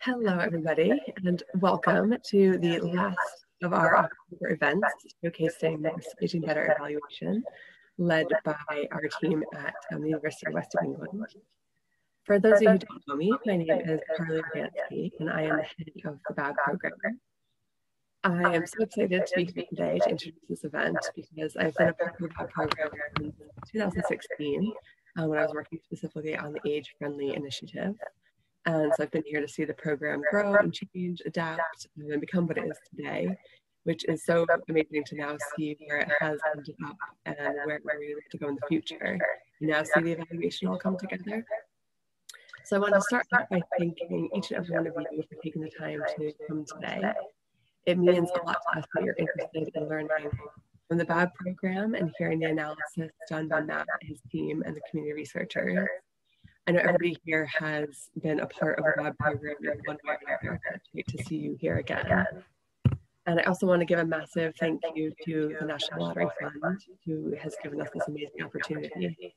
Hello, everybody, and welcome to the last of our October events showcasing the Bristol Ageing Better evaluation, led by our team at the University of West of England. For those of you who don't know me, my name is Carly Organsky, and I am the head of the BAB program. I am so excited to be here today to introduce this event because I've been a part of the BAB program since 2016 when I was working specifically on the Age-Friendly initiative. And so I've been here to see the program grow and change, adapt, and become what it is today, which is so amazing to now see where it has ended up and where we want to go in the future. And now see the evaluation all come together. So I want to start out by thanking each and every one of you for taking the time to come today. It means a lot to us that you're interested in learning from the BAB program and hearing the analysis done by Matt, his team, and the community researchers. I know everybody here has been a part of the BAB program in one way or another. It's great to see you here again. And I also want to give a massive thank you to the National Lottery Fund, who has given us this amazing opportunity.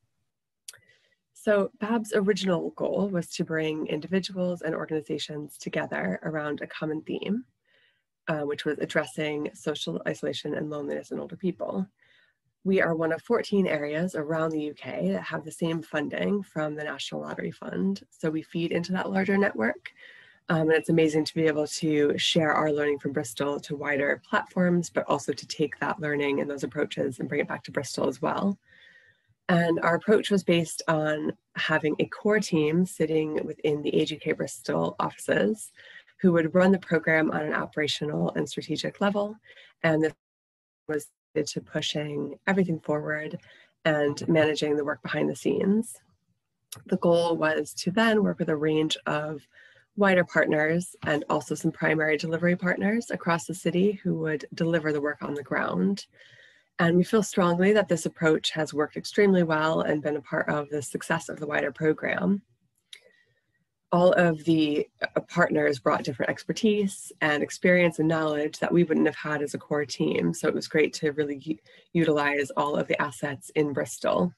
So BAB's original goal was to bring individuals and organizations together around a common theme, which was addressing social isolation and loneliness in older people. We are one of 14 areas around the UK that have the same funding from the National Lottery Fund. So we feed into that larger network. And it's amazing to be able to share our learning from Bristol to wider platforms, but also to take that learning and those approaches and bring it back to Bristol as well. And our approach was based on having a core team sitting within the UWE Bristol offices who would run the program on an operational and strategic level. And this was to pushing everything forward and managing the work behind the scenes. The goal was to then work with a range of wider partners and also some primary delivery partners across the city who would deliver the work on the ground. And we feel strongly that this approach has worked extremely well and been a part of the success of the wider program. All of the partners brought different expertise and experience and knowledge that we wouldn't have had as a core team. So it was great to really utilize all of the assets in Bristol.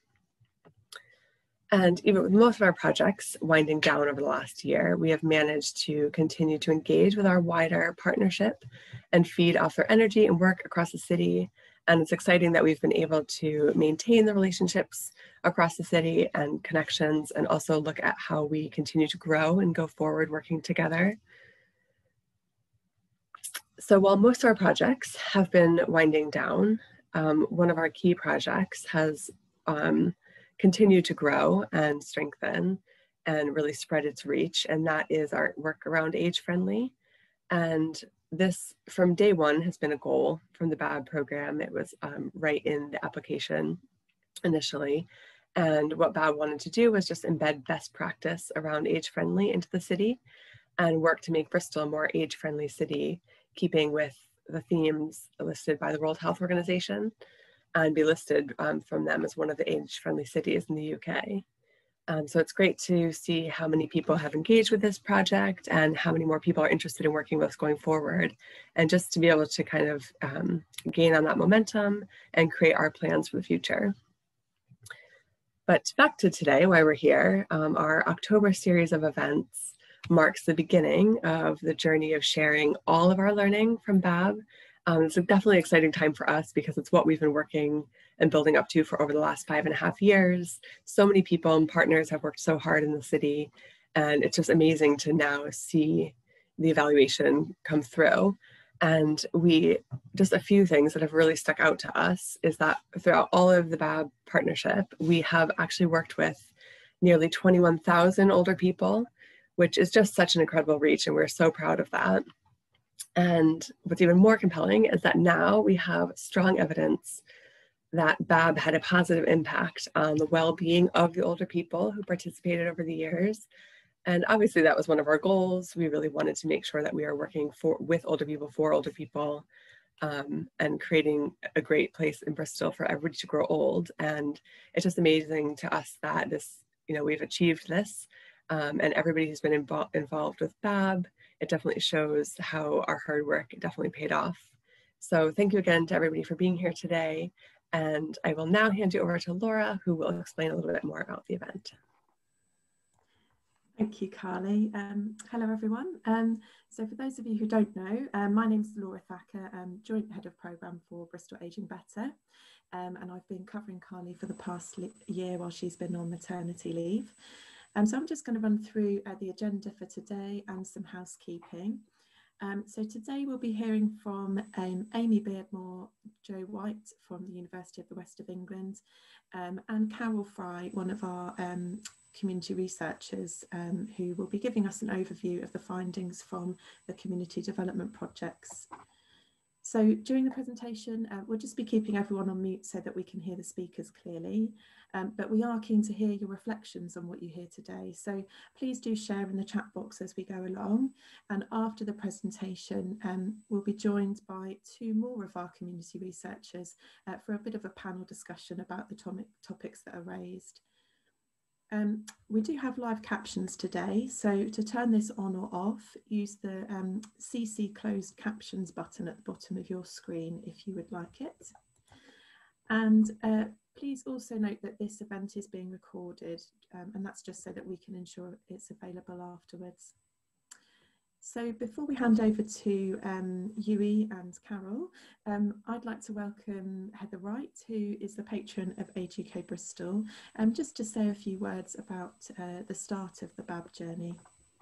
And even with most of our projects winding down over the last year, we have managed to continue to engage with our wider partnership and feed off their energy and work across the city. And it's exciting that we've been able to maintain the relationships across the city and connections, and also look at how we continue to grow and go forward working together. So while most of our projects have been winding down, one of our key projects has continued to grow and strengthen and really spread its reach, and that is our work around age-friendly. And this, from day one, has been a goal from the BAB program. It was right in the application initially. And what BAB wanted to do was just embed best practice around age-friendly into the city and work to make Bristol a more age-friendly city, keeping with the themes listed by the World Health Organization and be listed from them as one of the age-friendly cities in the UK. So it's great to see how many people have engaged with this project and how many more people are interested in working with us going forward, and just to be able to kind of gain on that momentum and create our plans for the future. But back to today, why we're here, our October series of events marks the beginning of the journey of sharing all of our learning from BAB. It's a definitely exciting time for us because it's what we've been working and building up to for over the last 5.5 years. So many people and partners have worked so hard in the city, and it's just amazing to now see the evaluation come through. And just a few things that have really stuck out to us is that throughout all of the BAB partnership, we have actually worked with nearly 21,000 older people, which is just such an incredible reach, and we're so proud of that. And what's even more compelling is that now we have strong evidence that BAB had a positive impact on the well-being of the older people who participated over the years. And obviously that was one of our goals. We really wanted to make sure that we are working with older people, for older people, and creating a great place in Bristol for everybody to grow old. And it's just amazing to us that we've achieved this, and everybody who's been involved with BAB. It definitely shows how our hard work definitely paid off. So thank you again to everybody for being here today. And I will now hand you over to Laura, who will explain a little bit more about the event. Thank you, Carly. Hello, everyone. So for those of you who don't know, my name's Laura Thacker, Joint Head of Programme for Bristol Ageing Better. And I've been covering Carly for the past year while she's been on maternity leave. So I'm just going to run through the agenda for today and some housekeeping. So today we'll be hearing from Amy Beardmore, Joe White from the University of the West of England, and Carol Fry, one of our community researchers, who will be giving us an overview of the findings from the community development projects. So during the presentation, we'll just be keeping everyone on mute so that we can hear the speakers clearly, but we are keen to hear your reflections on what you hear today. So please do share in the chat box as we go along, and after the presentation we'll be joined by two more of our community researchers for a bit of a panel discussion about the topics that are raised. We do have live captions today, so to turn this on or off, use the CC closed captions button at the bottom of your screen if you would like it. And please also note that this event is being recorded, and that's just so that we can ensure it's available afterwards. So before we hand over to UWE and Carol, I'd like to welcome Heather Wright, who is the patron of UWE Bristol, just to say a few words about the start of the BAB journey.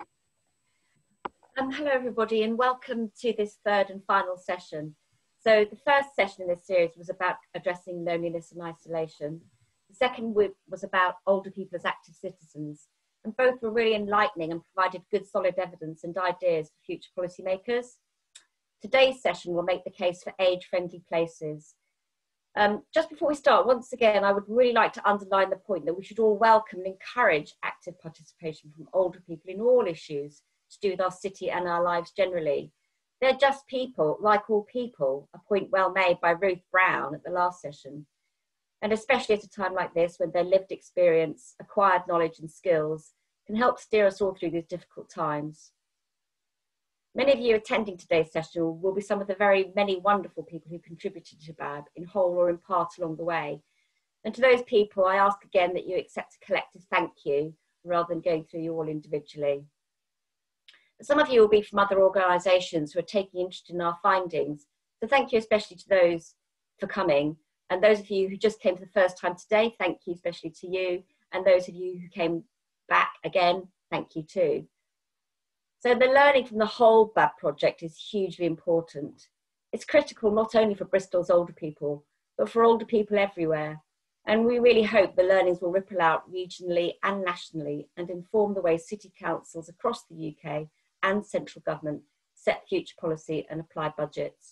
Hello everybody, and welcome to this third and final session. So the first session in this series was about addressing loneliness and isolation. The second was about older people as active citizens. And both were really enlightening and provided good solid evidence and ideas for future policymakers. Today's session will make the case for age-friendly places. Just before we start, once again, I would really like to underline the point that we should all welcome and encourage active participation from older people in all issues to do with our city and our lives generally. They're just people, like all people, a point well made by Ruth Brown at the last session. And especially at a time like this, when their lived experience, acquired knowledge and skills can help steer us all through these difficult times. Many of you attending today's session will be some of the very many wonderful people who contributed to BAB in whole or in part along the way. And to those people, I ask again that you accept a collective thank you rather than going through you all individually. Some of you will be from other organisations who are taking interest in our findings. So thank you especially to those for coming. And those of you who just came for the first time today, thank you especially to you. And those of you who came back again, thank you too. So the learning from the whole BAB project is hugely important. It's critical not only for Bristol's older people, but for older people everywhere. And we really hope the learnings will ripple out regionally and nationally and inform the way city councils across the UK and central government set future policy and apply budgets.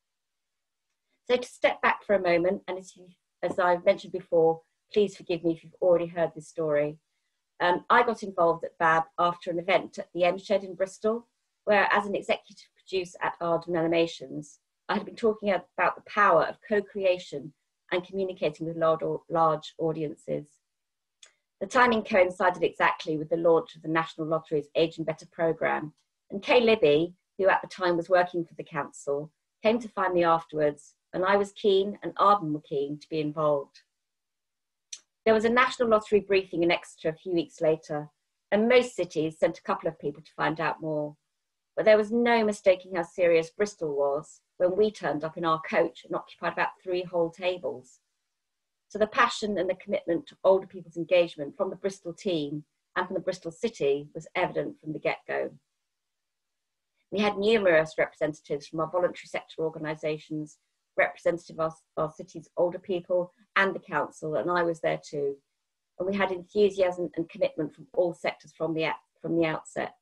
So to step back for a moment, and as I've mentioned before, please forgive me if you've already heard this story. I got involved at BAB after an event at the M Shed in Bristol, where as an executive producer at Arden Animations, I had been talking about the power of co-creation and communicating with large audiences. The timing coincided exactly with the launch of the National Lottery's Ageing Better programme, and Kay Libby, who at the time was working for the council, came to find me afterwards, and I was keen and Arden were keen to be involved. There was a National Lottery briefing in Exeter a few weeks later, and most cities sent a couple of people to find out more. But there was no mistaking how serious Bristol was when we turned up in our coach and occupied about 3 whole tables. So the passion and the commitment to older people's engagement from the Bristol team and from the Bristol city was evident from the get-go. We had numerous representatives from our voluntary sector organisations, representative of our city's older people and the council, and I was there too. And we had enthusiasm and commitment from all sectors from the outset.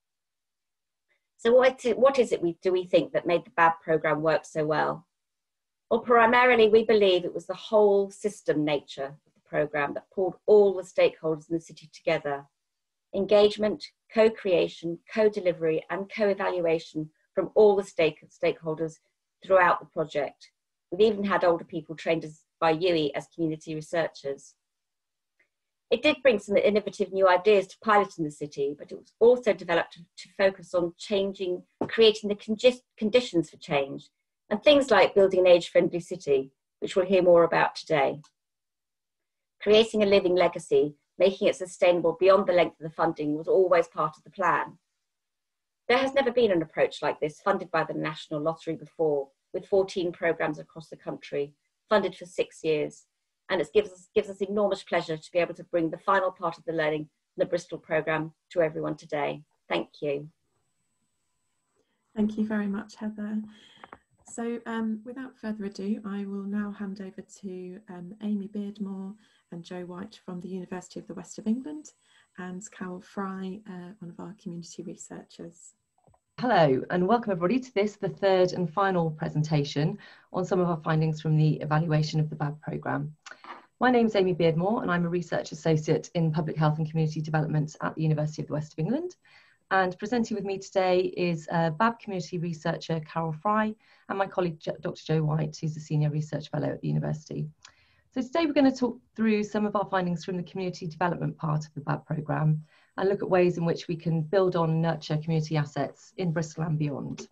So what is it do we think that made the BAB programme work so well? Well, primarily we believe it was the whole system nature of the programme that pulled all the stakeholders in the city together. Engagement, co-creation, co-delivery and co-evaluation from all the stakeholders throughout the project. We've even had older people trained by UWE as community researchers. It did bring some innovative new ideas to pilot in the city, but it was also developed to focus on creating the conditions for change, and things like building an age-friendly city, which we'll hear more about today. Creating a living legacy making it sustainable beyond the length of the funding was always part of the plan. There has never been an approach like this funded by the National Lottery before, with 14 programmes across the country, funded for 6 years. And it gives us enormous pleasure to be able to bring the final part of the learning from the Bristol programme to everyone today. Thank you. Thank you very much, Heather. So without further ado, I will now hand over to Amy Beardmore and Jo White from the University of the West of England, and Carol Fry, one of our community researchers. Hello and welcome everybody to this, the third and final presentation on some of our findings from the evaluation of the BAB programme. My name is Amy Beardmore and I'm a Research Associate in Public Health and Community Development at the University of the West of England. And presenting with me today is BAB community researcher Carol Fry and my colleague Dr. Jo White, who's a Senior Research Fellow at the University. So today we're going to talk through some of our findings from the community development part of the BAB programme and look at ways in which we can build on and nurture community assets in Bristol and beyond.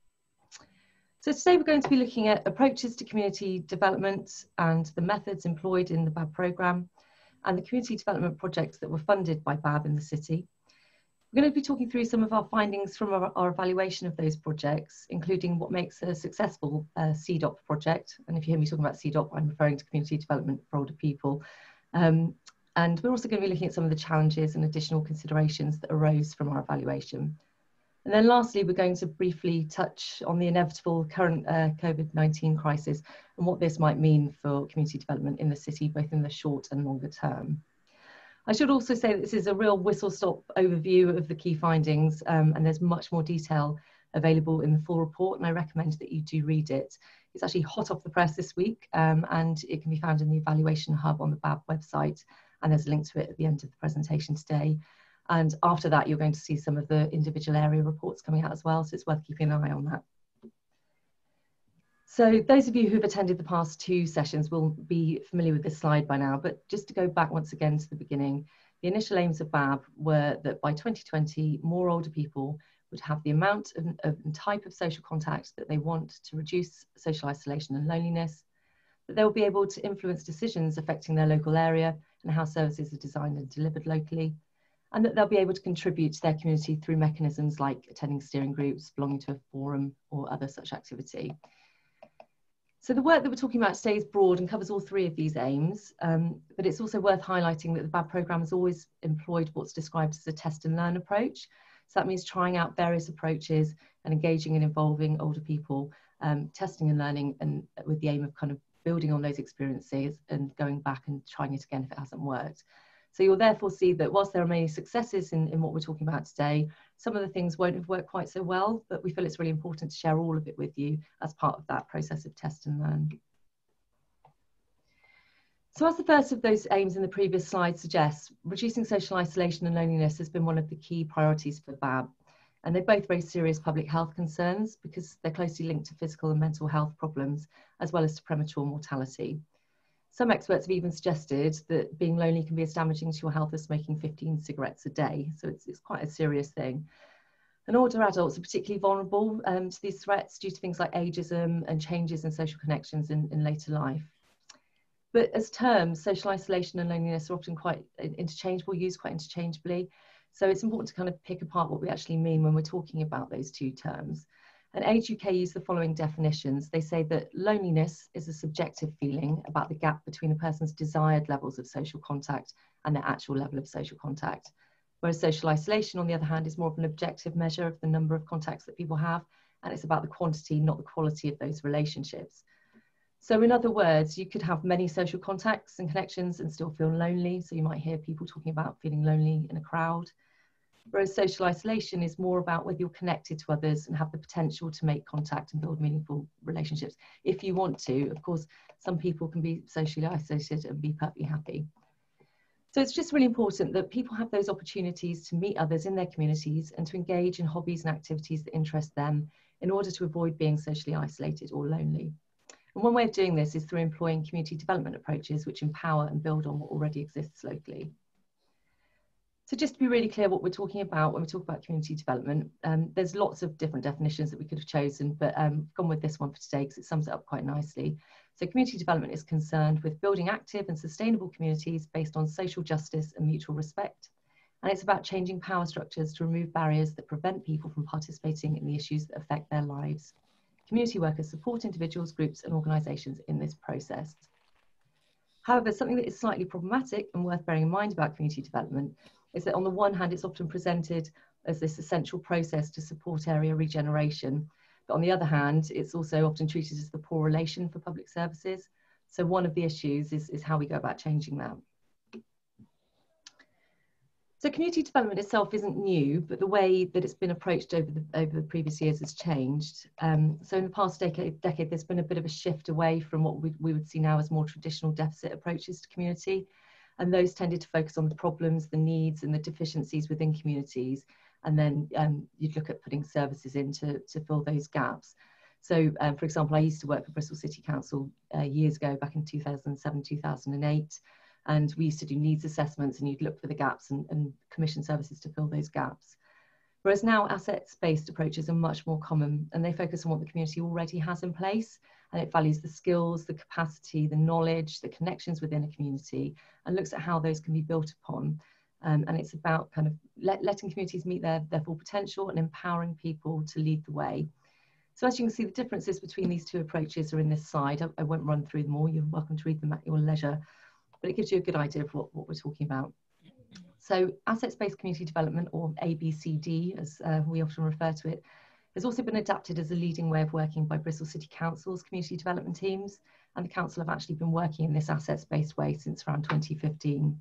So today we're going to be looking at approaches to community development and the methods employed in the BAB programme and the community development projects that were funded by BAB in the city. We're going to be talking through some of our findings from our evaluation of those projects, including what makes a successful CDOP project. And if you hear me talking about CDOP, I'm referring to community development for older people. And we're also going to be looking at some of the challenges and additional considerations that arose from our evaluation. And then lastly, we're going to briefly touch on the inevitable current COVID-19 crisis and what this might mean for community development in the city, both in the short and longer term. I should also say that this is a real whistle-stop overview of the key findings, and there's much more detail available in the full report, and I recommend that you do read it. It's actually hot off the press this week, and it can be found in the Evaluation Hub on the BAB website, and there's a link to it at the end of the presentation today. And after that, you're going to see some of the individual area reports coming out as well, so it's worth keeping an eye on that. So those of you who've attended the past two sessions will be familiar with this slide by now, but just to go back once again to the beginning, the initial aims of BAB were that by 2020, more older people would have the amount and type of social contact that they want to reduce social isolation and loneliness, that they'll be able to influence decisions affecting their local area and how services are designed and delivered locally, and that they'll be able to contribute to their community through mechanisms like attending steering groups, belonging to a forum or other such activity. So the work that we're talking about today is broad and covers all three of these aims, but it's also worth highlighting that the BAB programme has always employed what's described as a test and learn approach. So that means trying out various approaches and engaging and involving older people, testing and learning, and with the aim of kind of building on those experiences and going back and trying it again if it hasn't worked. So you'll therefore see that whilst there are many successes in what we're talking about today, some of the things won't have worked quite so well, but we feel it's really important to share all of it with you as part of that process of test and learn. So as the first of those aims in the previous slide suggests, reducing social isolation and loneliness has been one of the key priorities for BAB. And they both raise serious public health concerns because they're closely linked to physical and mental health problems, as well as to premature mortality. Some experts have even suggested that being lonely can be as damaging to your health as smoking 15 cigarettes a day. So it's quite a serious thing. And older adults are particularly vulnerable to these threats due to things like ageism and changes in social connections in later life. But as terms, social isolation and loneliness are often quite interchangeable, used quite interchangeably. So it's important to kind of pick apart what we actually mean when we're talking about those two terms. And Age UK use the following definitions. They say that loneliness is a subjective feeling about the gap between a person's desired levels of social contact and their actual level of social contact. Whereas social isolation, on the other hand, is more of an objective measure of the number of contacts that people have, and it's about the quantity, not the quality of those relationships. So in other words, you could have many social contacts and connections and still feel lonely. So you might hear people talking about feeling lonely in a crowd. Whereas social isolation is more about whether you're connected to others and have the potential to make contact and build meaningful relationships. If you want to, of course, some people can be socially isolated and be perfectly happy. So it's just really important that people have those opportunities to meet others in their communities and to engage in hobbies and activities that interest them in order to avoid being socially isolated or lonely. And one way of doing this is through employing community development approaches which empower and build on what already exists locally. So just to be really clear what we're talking about when we talk about community development, there's lots of different definitions that we could have chosen, but I've gone with this one for today because it sums it up quite nicely. So community development is concerned with building active and sustainable communities based on social justice and mutual respect. And it's about changing power structures to remove barriers that prevent people from participating in the issues that affect their lives. Community workers support individuals, groups and organisations in this process. However, something that is slightly problematic and worth bearing in mind about community development is that on the one hand, it's often presented as this essential process to support area regeneration. But on the other hand, it's also often treated as the poor relation for public services. So one of the issues is how we go about changing that. So community development itself isn't new, but the way that it's been approached over the previous years has changed. So in the past decade, there's been a bit of a shift away from what we would see now as more traditional deficit approaches to community. And those tended to focus on the problems, the needs and the deficiencies within communities. And then you'd look at putting services in to fill those gaps. So for example, I used to work for Bristol City Council years ago, back in 2007, 2008. And we used to do needs assessments and you'd look for the gaps and commission services to fill those gaps. Whereas now assets-based approaches are much more common and they focus on what the community already has in place, and it values the skills, the capacity, the knowledge, the connections within a community and looks at how those can be built upon. And it's about kind of letting communities meet their full potential and empowering people to lead the way. So as you can see, the differences between these two approaches are in this slide. I won't run through them all, you're welcome to read them at your leisure. But it gives you a good idea of what we're talking about. So assets-based community development, or ABCD, as we often refer to it, has also been adapted as a leading way of working by Bristol City Council's community development teams, and the council have actually been working in this assets-based way since around 2015.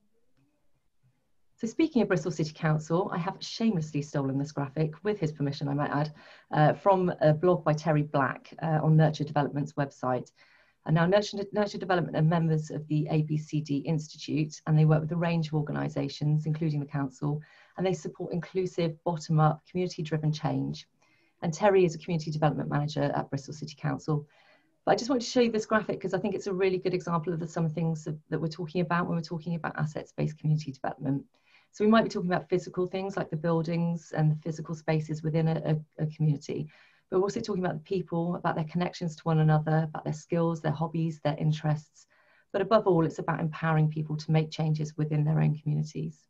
So speaking of Bristol City Council, I have shamelessly stolen this graphic, with his permission I might add, from a blog by Terry Black on Nurture Development's website. And now Nurture Development are members of the ABCD Institute, and they work with a range of organisations, including the council, and they support inclusive, bottom-up, community-driven change. And Terry is a community development manager at Bristol City Council. But I just want to show you this graphic because I think it's a really good example of some things that we're talking about when we're talking about assets-based community development. So we might be talking about physical things like the buildings and the physical spaces within a community. But we're also talking about the people, about their connections to one another, about their skills, their hobbies, their interests. But above all, it's about empowering people to make changes within their own communities.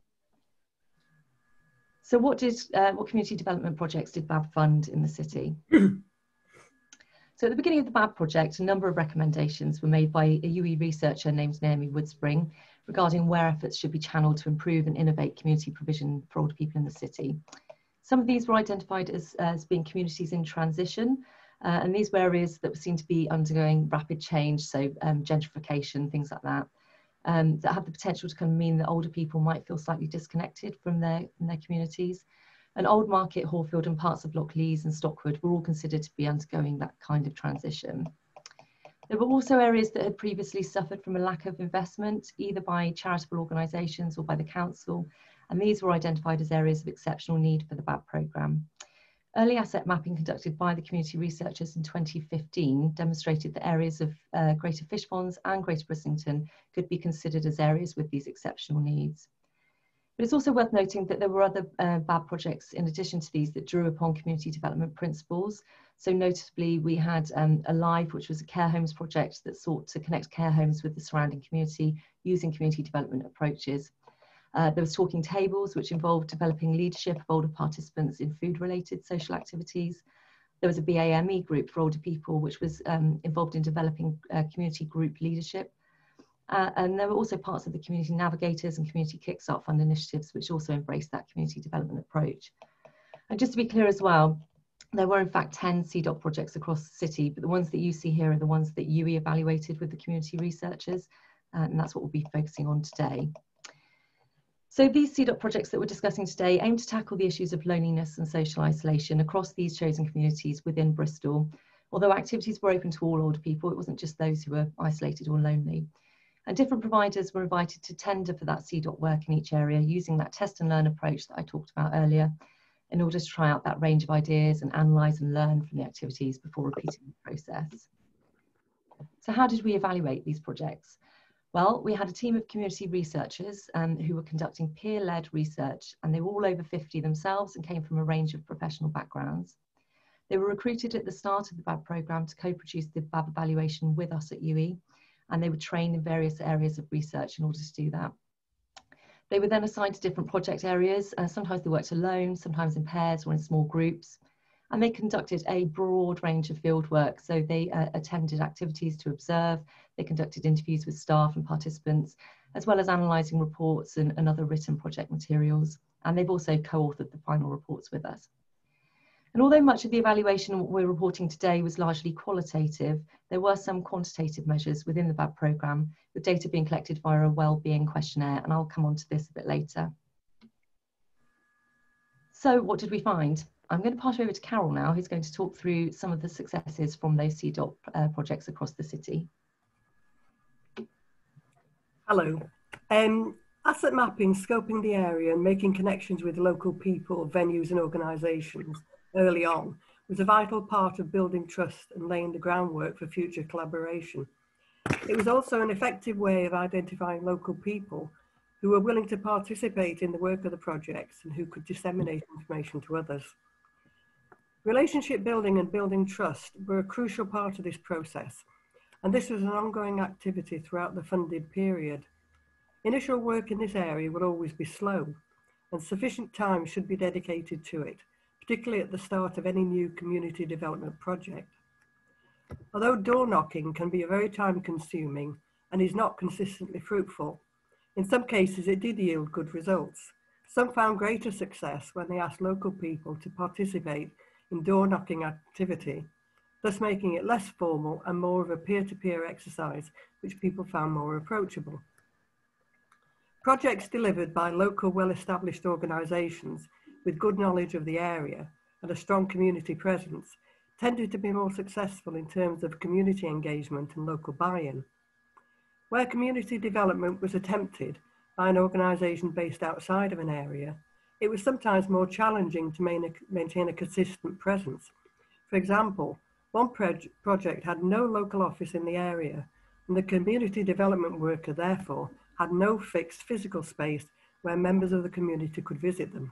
So what community development projects did BAB fund in the city? So at the beginning of the BAB project, a number of recommendations were made by a UWE researcher named Naomi Woodspring regarding where efforts should be channeled to improve and innovate community provision for older people in the city. Some of these were identified as being communities in transition, and these were areas that seem to be undergoing rapid change, so gentrification, things like that, that have the potential to kind of mean that older people might feel slightly disconnected from their communities. And Old Market, Hallfield and parts of Lockleys and Stockwood were all considered to be undergoing that kind of transition. There were also areas that had previously suffered from a lack of investment, either by charitable organisations or by the council, and these were identified as areas of exceptional need for the BAB programme. Early asset mapping conducted by the community researchers in 2015 demonstrated that areas of Greater Fishponds and Greater Brissington could be considered as areas with these exceptional needs. But it's also worth noting that there were other BAB projects in addition to these that drew upon community development principles. So notably, we had Alive, which was a care homes project that sought to connect care homes with the surrounding community using community development approaches. There was Talking Tables, which involved developing leadership of older participants in food-related social activities. There was a BAME group for older people, which was involved in developing community group leadership. And there were also parts of the Community Navigators and Community Kickstart Fund initiatives, which also embraced that community development approach. And just to be clear as well, there were in fact 10 CDOT projects across the city, but the ones that you see here are the ones that UWE evaluated with the community researchers, and that's what we'll be focusing on today. So these CDOT projects that we're discussing today aim to tackle the issues of loneliness and social isolation across these chosen communities within Bristol. Although activities were open to all older people, it wasn't just those who were isolated or lonely. And different providers were invited to tender for that CDOT work in each area using that test and learn approach that I talked about earlier in order to try out that range of ideas and analyse and learn from the activities before repeating the process. So how did we evaluate these projects? Well, we had a team of community researchers who were conducting peer-led research, and they were all over 50 themselves and came from a range of professional backgrounds. They were recruited at the start of the BAB programme to co-produce the BAB evaluation with us at UWE, and they were trained in various areas of research in order to do that. They were then assigned to different project areas. Sometimes they worked alone, sometimes in pairs or in small groups. And they conducted a broad range of field work. So they attended activities to observe, they conducted interviews with staff and participants, as well as analysing reports and other written project materials. And they've also co-authored the final reports with us. And although much of the evaluation we're reporting today was largely qualitative, there were some quantitative measures within the BAB programme, with data being collected via a wellbeing questionnaire, and I'll come on to this a bit later. So what did we find? I'm going to pass over to Carol now, who's going to talk through some of the successes from those CDOT projects across the city. Hello. Asset mapping, scoping the area and making connections with local people, venues and organisations early on was a vital part of building trust and laying the groundwork for future collaboration. It was also an effective way of identifying local people who were willing to participate in the work of the projects and who could disseminate information to others. Relationship building and building trust were a crucial part of this process, and this was an ongoing activity throughout the funded period. Initial work in this area will always be slow, and sufficient time should be dedicated to it, particularly at the start of any new community development project. Although door knocking can be very time consuming and is not consistently fruitful, in some cases it did yield good results. Some found greater success when they asked local people to participate in door knocking activity, thus making it less formal and more of a peer-to-peer exercise, which people found more approachable. Projects delivered by local well-established organisations with good knowledge of the area and a strong community presence tended to be more successful in terms of community engagement and local buy-in. Where community development was attempted by an organisation based outside of an area, it was sometimes more challenging to maintain a consistent presence. For example, one project had no local office in the area, and the community development worker therefore had no fixed physical space where members of the community could visit them.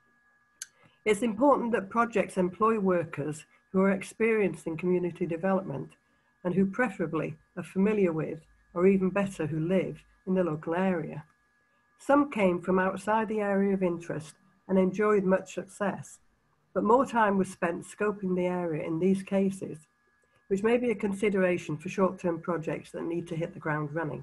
It's important that projects employ workers who are experienced in community development and who preferably are familiar with, or even better, who live in the local area. Some came from outside the area of interest and enjoyed much success, but more time was spent scoping the area in these cases, which may be a consideration for short-term projects that need to hit the ground running.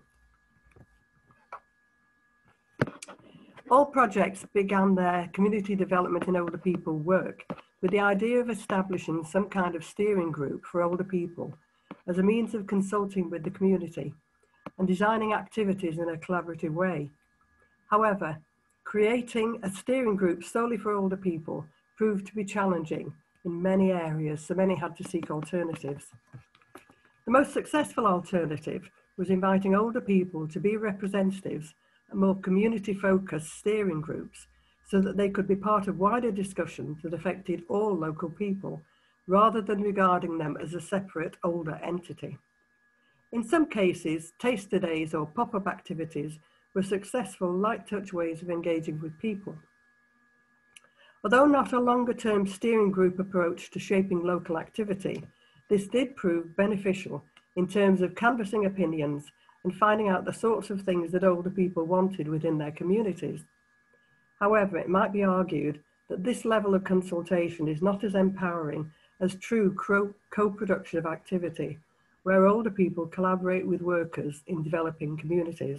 All projects began their community development in older people work with the idea of establishing some kind of steering group for older people as a means of consulting with the community and designing activities in a collaborative way. However, creating a steering group solely for older people proved to be challenging in many areas, so many had to seek alternatives. The most successful alternative was inviting older people to be representatives and more community-focused steering groups so that they could be part of wider discussions that affected all local people, rather than regarding them as a separate older entity. In some cases, taster days or pop-up activities were successful light-touch ways of engaging with people. Although not a longer-term steering group approach to shaping local activity, this did prove beneficial in terms of canvassing opinions and finding out the sorts of things that older people wanted within their communities. However, it might be argued that this level of consultation is not as empowering as true co-production of activity, where older people collaborate with workers in developing communities.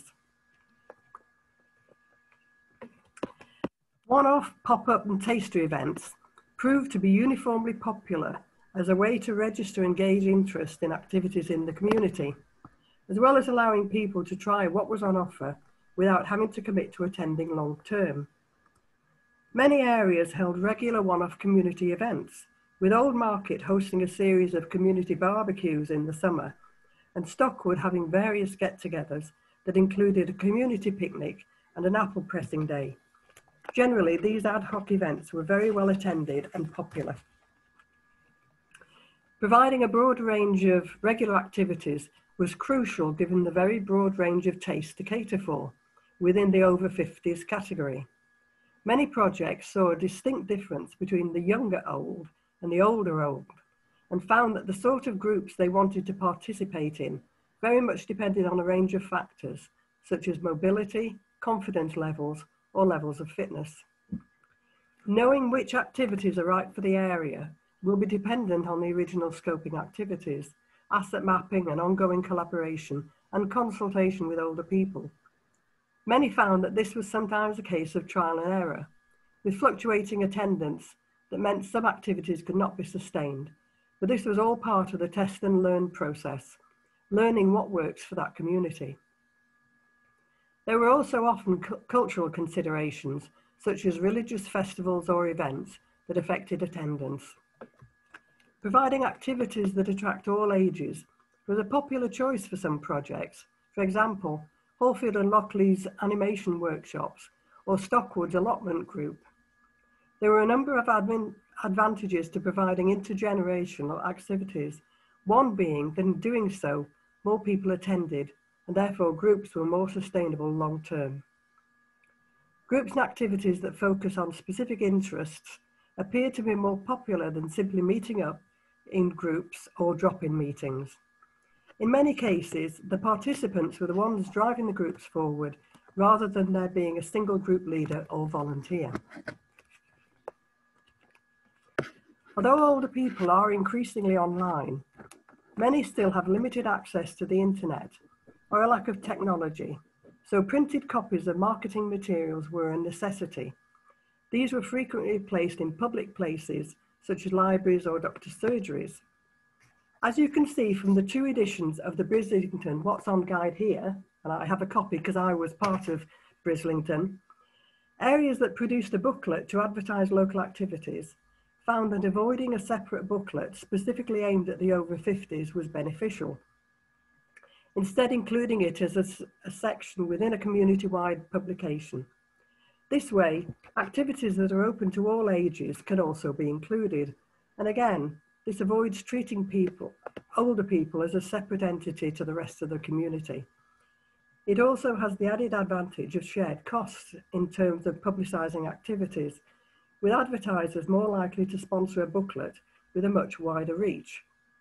One-off pop-up and taster events proved to be uniformly popular as a way to register and gauge interest in activities in the community, as well as allowing people to try what was on offer without having to commit to attending long-term. Many areas held regular one-off community events, with Old Market hosting a series of community barbecues in the summer, and Stockwood having various get-togethers that included a community picnic and an apple pressing day. Generally, these ad hoc events were very well attended and popular. Providing a broad range of regular activities was crucial given the very broad range of tastes to cater for within the over 50s category. Many projects saw a distinct difference between the younger old and the older old, and found that the sort of groups they wanted to participate in very much depended on a range of factors, such as mobility, confidence levels, or levels of fitness. Knowing which activities are right for the area will be dependent on the original scoping activities, asset mapping and ongoing collaboration, and consultation with older people. Many found that this was sometimes a case of trial and error, with fluctuating attendance that meant some activities could not be sustained, but this was all part of the test and learn process, learning what works for that community. There were also often cultural considerations, such as religious festivals or events that affected attendance. Providing activities that attract all ages was a popular choice for some projects. For example, Hallfield and Lockley's animation workshops or Stockwood's allotment group. There were a number of advantages to providing intergenerational activities, one being that in doing so, more people attended, and therefore groups were more sustainable long term. Groups and activities that focus on specific interests appear to be more popular than simply meeting up in groups or drop-in meetings. In many cases, the participants were the ones driving the groups forward rather than there being a single group leader or volunteer. Although older people are increasingly online, many still have limited access to the internet or a lack of technology, so printed copies of marketing materials were a necessity. These were frequently placed in public places such as libraries or doctor's surgeries. As you can see from the 2 editions of the Brislington What's On guide here, and I have a copy because I was part of Brislington, areas that produced a booklet to advertise local activities found that avoiding a separate booklet specifically aimed at the over 50s was beneficial. Instead, including it as a section within a community-wide publication. This way, activities that are open to all ages can also be included. And again, this avoids treating older people as a separate entity to the rest of the community. It also has the added advantage of shared costs in terms of publicising activities, with advertisers more likely to sponsor a booklet with a much wider reach.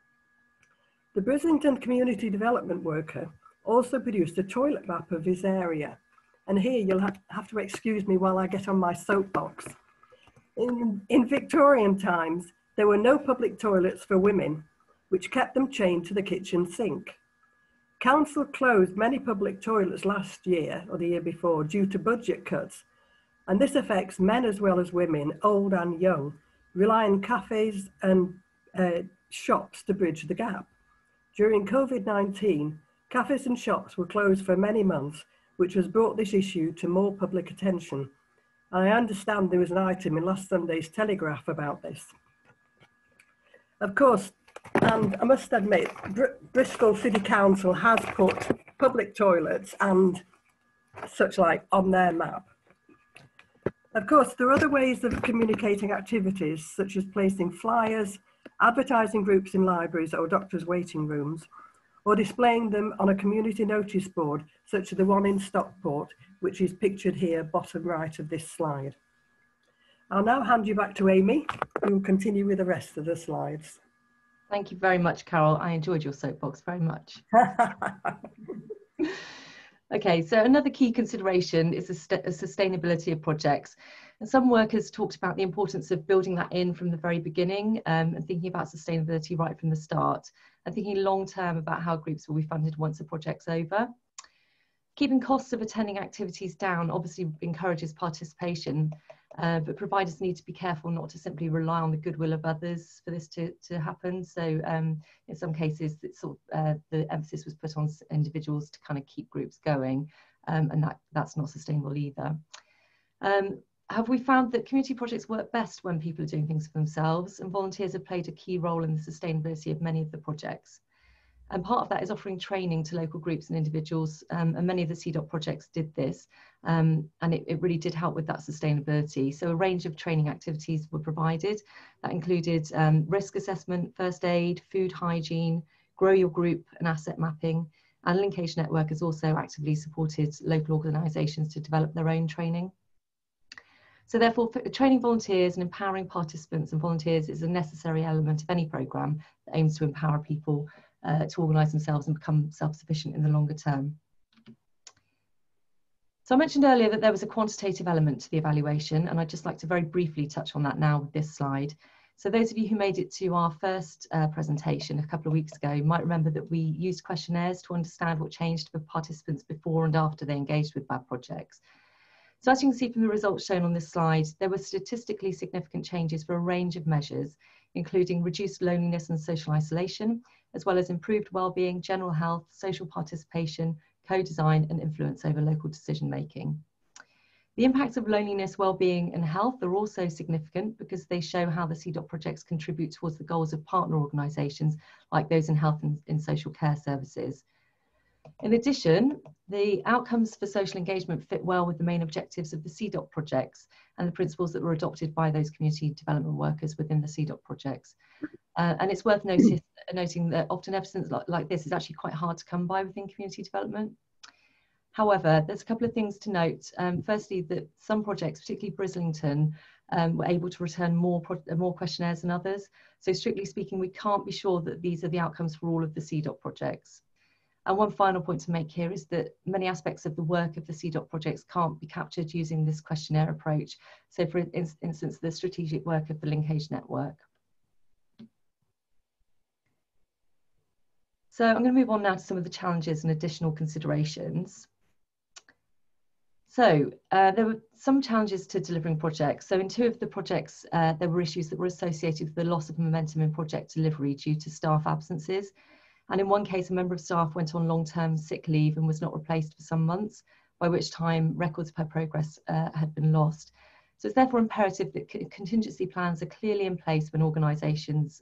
The Brislington community development worker also produced a toilet map of his area. And here you'll have to excuse me while I get on my soapbox. In Victorian times, there were no public toilets for women, which kept them chained to the kitchen sink. Council closed many public toilets last year or the year before due to budget cuts, and this affects men as well as women, old and young, rely on cafes and shops to bridge the gap. During COVID-19, cafes and shops were closed for many months, which has brought this issue to more public attention. I understand there was an item in last Sunday's Telegraph about this. Of course, and I must admit, Bristol City Council has put public toilets and such like on their map. Of course, there are other ways of communicating activities, such as placing flyers, advertising groups in libraries or doctors' waiting rooms, or displaying them on a community notice board, such as the one in Stockport, which is pictured here, bottom right of this slide. I'll now hand you back to Amy, who will continue with the rest of the slides. Thank you very much, Carol. I enjoyed your soapbox very much. Okay, so another key consideration is the sustainability of projects. And some workers talked about the importance of building that in from the very beginning and thinking about sustainability right from the start and thinking long term about how groups will be funded once the project's over. Keeping costs of attending activities down obviously encourages participation, but providers need to be careful not to simply rely on the goodwill of others for this to happen. So in some cases, the emphasis was put on individuals to kind of keep groups going, and that's not sustainable either. Have we found that community projects work best when people are doing things for themselves, and volunteers have played a key role in the sustainability of many of the projects? And part of that is offering training to local groups and individuals, and many of the CDOT projects did this, and it really did help with that sustainability. So a range of training activities were provided that included risk assessment, first aid, food hygiene, grow your group and asset mapping, and Linkage Network has also actively supported local organisations to develop their own training. So therefore, training volunteers and empowering participants and volunteers is a necessary element of any programme that aims to empower people to organise themselves and become self-sufficient in the longer term. So I mentioned earlier that there was a quantitative element to the evaluation, and I'd just like to very briefly touch on that now with this slide. So those of you who made it to our first presentation a couple of weeks ago might remember that we used questionnaires to understand what changed for participants before and after they engaged with BAB projects. So as you can see from the results shown on this slide, there were statistically significant changes for a range of measures, including reduced loneliness and social isolation, as well as improved wellbeing, general health, social participation, co-design and influence over local decision making. The impacts of loneliness, wellbeing and health are also significant because they show how the CDOT projects contribute towards the goals of partner organisations like those in health and in social care services. In addition, the outcomes for social engagement fit well with the main objectives of the CDOT projects and the principles that were adopted by those community development workers within the CDOT projects. And it's worth noting that often evidence like this is actually quite hard to come by within community development. However, there's a couple of things to note. Firstly, that some projects, particularly Brislington, were able to return more questionnaires than others. So strictly speaking, we can't be sure that these are the outcomes for all of the CDOT projects. And one final point to make here is that many aspects of the work of the CDOT projects can't be captured using this questionnaire approach. So for instance, the strategic work of the linkage network. So I'm going to move on now to some of the challenges and additional considerations. So there were some challenges to delivering projects. So in two of the projects, there were issues that were associated with the loss of momentum in project delivery due to staff absences. And in one case, a member of staff went on long-term sick leave and was not replaced for some months, by which time records per progress had been lost. So it's therefore imperative that contingency plans are clearly in place within organisations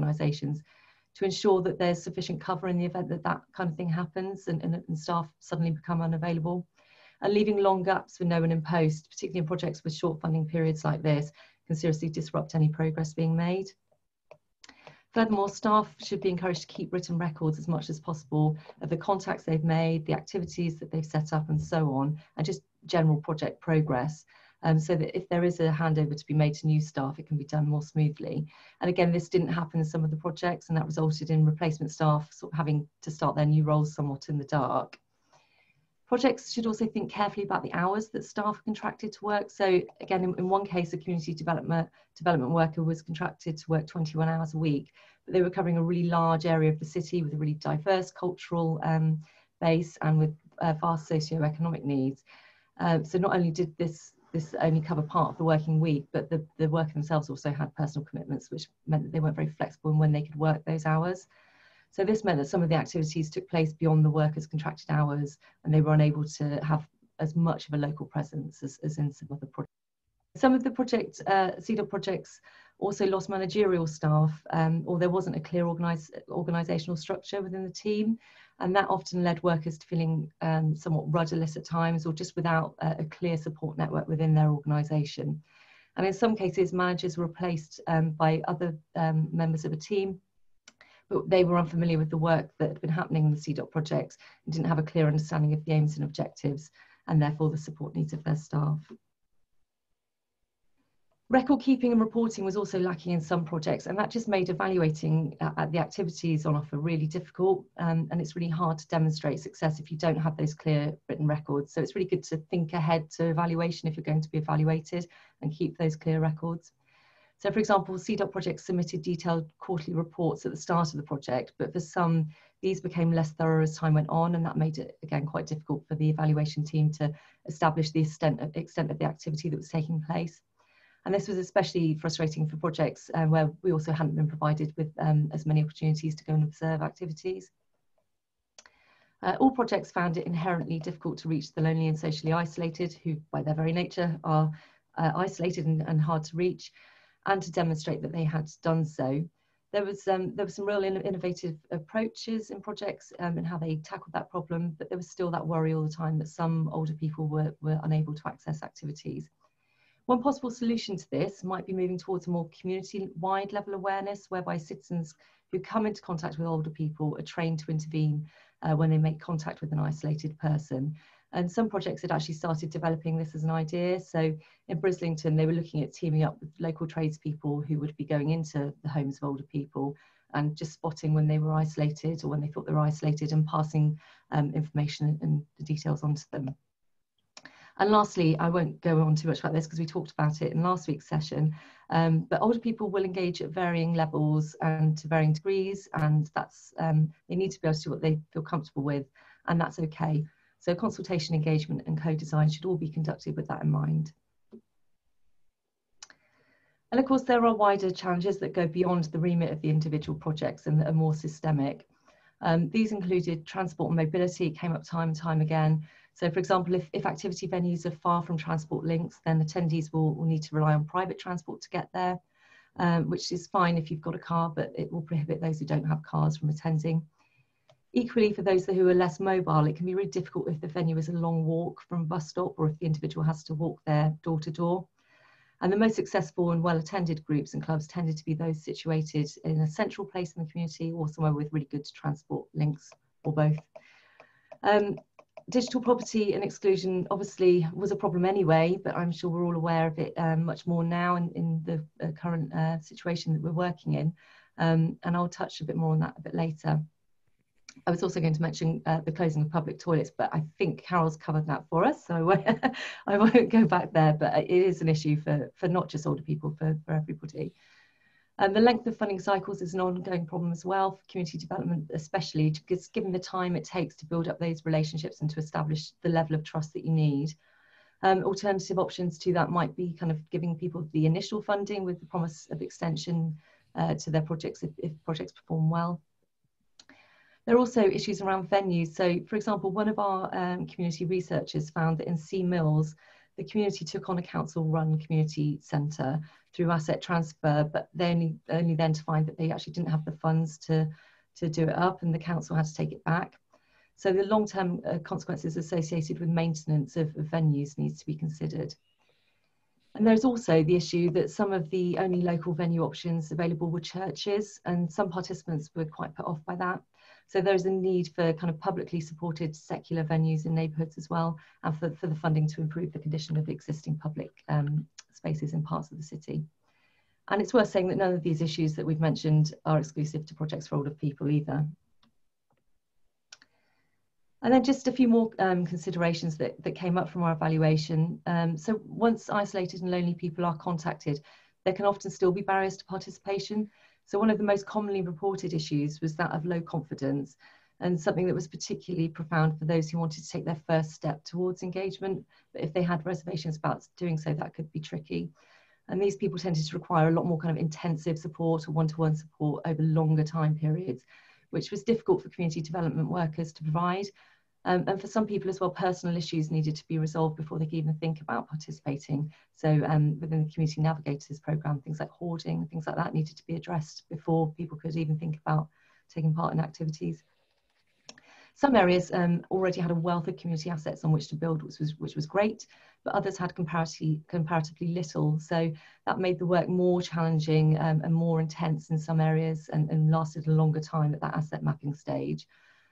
to ensure that there's sufficient cover in the event that that kind of thing happens and staff suddenly become unavailable. And leaving long gaps with no one in post, particularly in projects with short funding periods like this, can seriously disrupt any progress being made. Furthermore, staff should be encouraged to keep written records as much as possible of the contacts they've made, the activities that they've set up and so on, and just general project progress. So that if there is a handover to be made to new staff, it can be done more smoothly. And again, this didn't happen in some of the projects, and that resulted in replacement staff sort of having to start their new roles somewhat in the dark. Projects should also think carefully about the hours that staff are contracted to work. So again, in one case, a community development worker was contracted to work 21 hours a week, but they were covering a really large area of the city with a really diverse cultural base and with vast socio-economic needs. So not only did this only cover part of the working week, but the worker themselves also had personal commitments, which meant that they weren't very flexible in when they could work those hours. So this meant that some of the activities took place beyond the workers' contracted hours, and they were unable to have as much of a local presence as in some other projects. Some of the CDOT projects also lost managerial staff, or there wasn't a clear organisational structure within the team, and that often led workers to feeling somewhat rudderless at times, or just without a clear support network within their organisation. And in some cases, managers were replaced by other members of a team, but they were unfamiliar with the work that had been happening in the CDOT projects and didn't have a clear understanding of the aims and objectives, and therefore the support needs of their staff. Record keeping and reporting was also lacking in some projects, and that just made evaluating the activities on offer really difficult, and it's really hard to demonstrate success if you don't have those clear written records. So it's really good to think ahead to evaluation if you're going to be evaluated and keep those clear records. So for example, CDOT projects submitted detailed quarterly reports at the start of the project, but for some, these became less thorough as time went on, and that made it, again, quite difficult for the evaluation team to establish the extent of the activity that was taking place. And this was especially frustrating for projects where we also hadn't been provided with as many opportunities to go and observe activities. All projects found it inherently difficult to reach the lonely and socially isolated, who by their very nature are isolated and hard to reach, and to demonstrate that they had done so. There was some real innovative approaches in projects and how they tackled that problem, but there was still that worry all the time that some older people were unable to access activities. One possible solution to this might be moving towards a more community-wide level awareness, whereby citizens who come into contact with older people are trained to intervene when they make contact with an isolated person. And some projects had actually started developing this as an idea. So in Brislington, they were looking at teaming up with local tradespeople who would be going into the homes of older people and just spotting when they were isolated or when they thought they were isolated, and passing information and the details on to them. And lastly, I won't go on too much about this because we talked about it in last week's session, but older people will engage at varying levels and to varying degrees, and that's they need to be able to do what they feel comfortable with, and that's okay. So consultation, engagement and co-design should all be conducted with that in mind. And of course, there are wider challenges that go beyond the remit of the individual projects and that are more systemic. These included transport and mobility. It came up time and time again. So for example, if activity venues are far from transport links, then attendees will need to rely on private transport to get there, which is fine if you've got a car, but it will prohibit those who don't have cars from attending. Equally, for those who are less mobile, it can be really difficult if the venue is a long walk from a bus stop, or if the individual has to walk there door to door. And the most successful and well-attended groups and clubs tended to be those situated in a central place in the community or somewhere with really good transport links, or both. Digital poverty and exclusion obviously was a problem anyway, but I'm sure we're all aware of it much more now in the current situation that we're working in. And I'll touch a bit more on that a bit later. I was also going to mention the closing of public toilets, but I think Carol's covered that for us, so I won't go back there, but it is an issue for not just older people, for everybody. And the length of funding cycles is an ongoing problem as well for community development, especially because given the time it takes to build up those relationships and to establish the level of trust that you need. Alternative options to that might be kind of giving people the initial funding with the promise of extension to their projects if projects perform well. There are also issues around venues. So, for example, one of our community researchers found that in Sea Mills, the community took on a council-run community centre through asset transfer, but they only then to find that they actually didn't have the funds to do it up, and the council had to take it back. So the long-term consequences associated with maintenance of venues needs to be considered. And there's also the issue that some of the only local venue options available were churches, and some participants were quite put off by that. So there's a need for kind of publicly supported secular venues in neighbourhoods as well, and for the funding to improve the condition of existing public spaces in parts of the city. And it's worth saying that none of these issues that we've mentioned are exclusive to projects for older people either. And then just a few more considerations that came up from our evaluation. So once isolated and lonely people are contacted, there can often still be barriers to participation. So one of the most commonly reported issues was that of low confidence, and something that was particularly profound for those who wanted to take their first step towards engagement. But if they had reservations about doing so, that could be tricky. And these people tended to require a lot more kind of intensive support or one-to-one support over longer time periods, which was difficult for community development workers to provide. And for some people as well, personal issues needed to be resolved before they could even think about participating. So within the Community Navigators programme, things like hoarding, things like that needed to be addressed before people could even think about taking part in activities. Some areas already had a wealth of community assets on which to build, which was great, but others had comparatively little. So that made the work more challenging and more intense in some areas, and lasted a longer time at that asset mapping stage.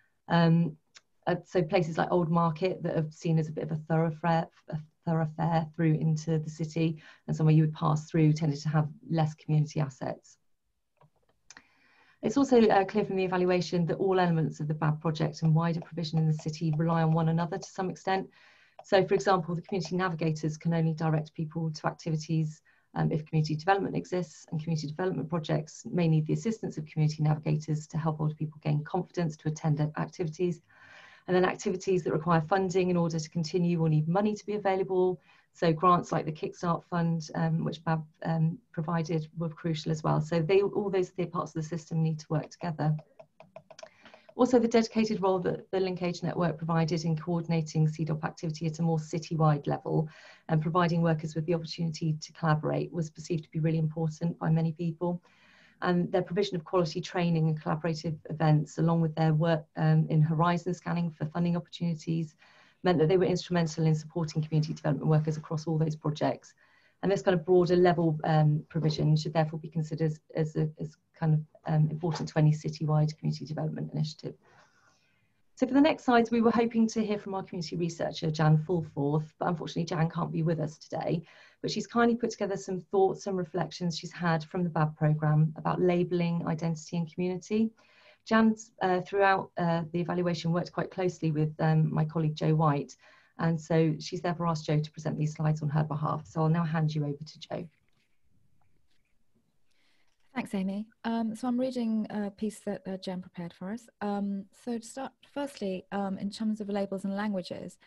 So places like Old Market that are seen as a bit of a thoroughfare through into the city, and somewhere you would pass through, tended to have less community assets. It's also clear from the evaluation that all elements of the BAB project and wider provision in the city rely on one another to some extent. So for example, the community navigators can only direct people to activities if community development exists, and community development projects may need the assistance of community navigators to help older people gain confidence to attend activities. And then activities that require funding in order to continue will need money to be available. So grants like the Kickstart Fund, which BAB provided, were crucial as well. So all those parts of the system need to work together. Also, the dedicated role that the Linkage Network provided in coordinating CDOP activity at a more citywide level and providing workers with the opportunity to collaborate was perceived to be really important by many people. And their provision of quality training and collaborative events, along with their work in horizon scanning for funding opportunities, meant that they were instrumental in supporting community development workers across all those projects. And this kind of broader level provision should therefore be considered as kind of important to any citywide community development initiative. So for the next slides, we were hoping to hear from our community researcher, Jan Fulforth, but unfortunately Jan can't be with us today. But she's kindly put together some thoughts and reflections she's had from the BAB programme about labelling, identity and community. Jan's, throughout the evaluation, worked quite closely with my colleague Jo White, and so she's therefore asked Jo to present these slides on her behalf. So I'll now hand you over to Jo. Thanks, Amy. So I'm reading a piece that Jen prepared for us. So to start, firstly, in terms of labels and language,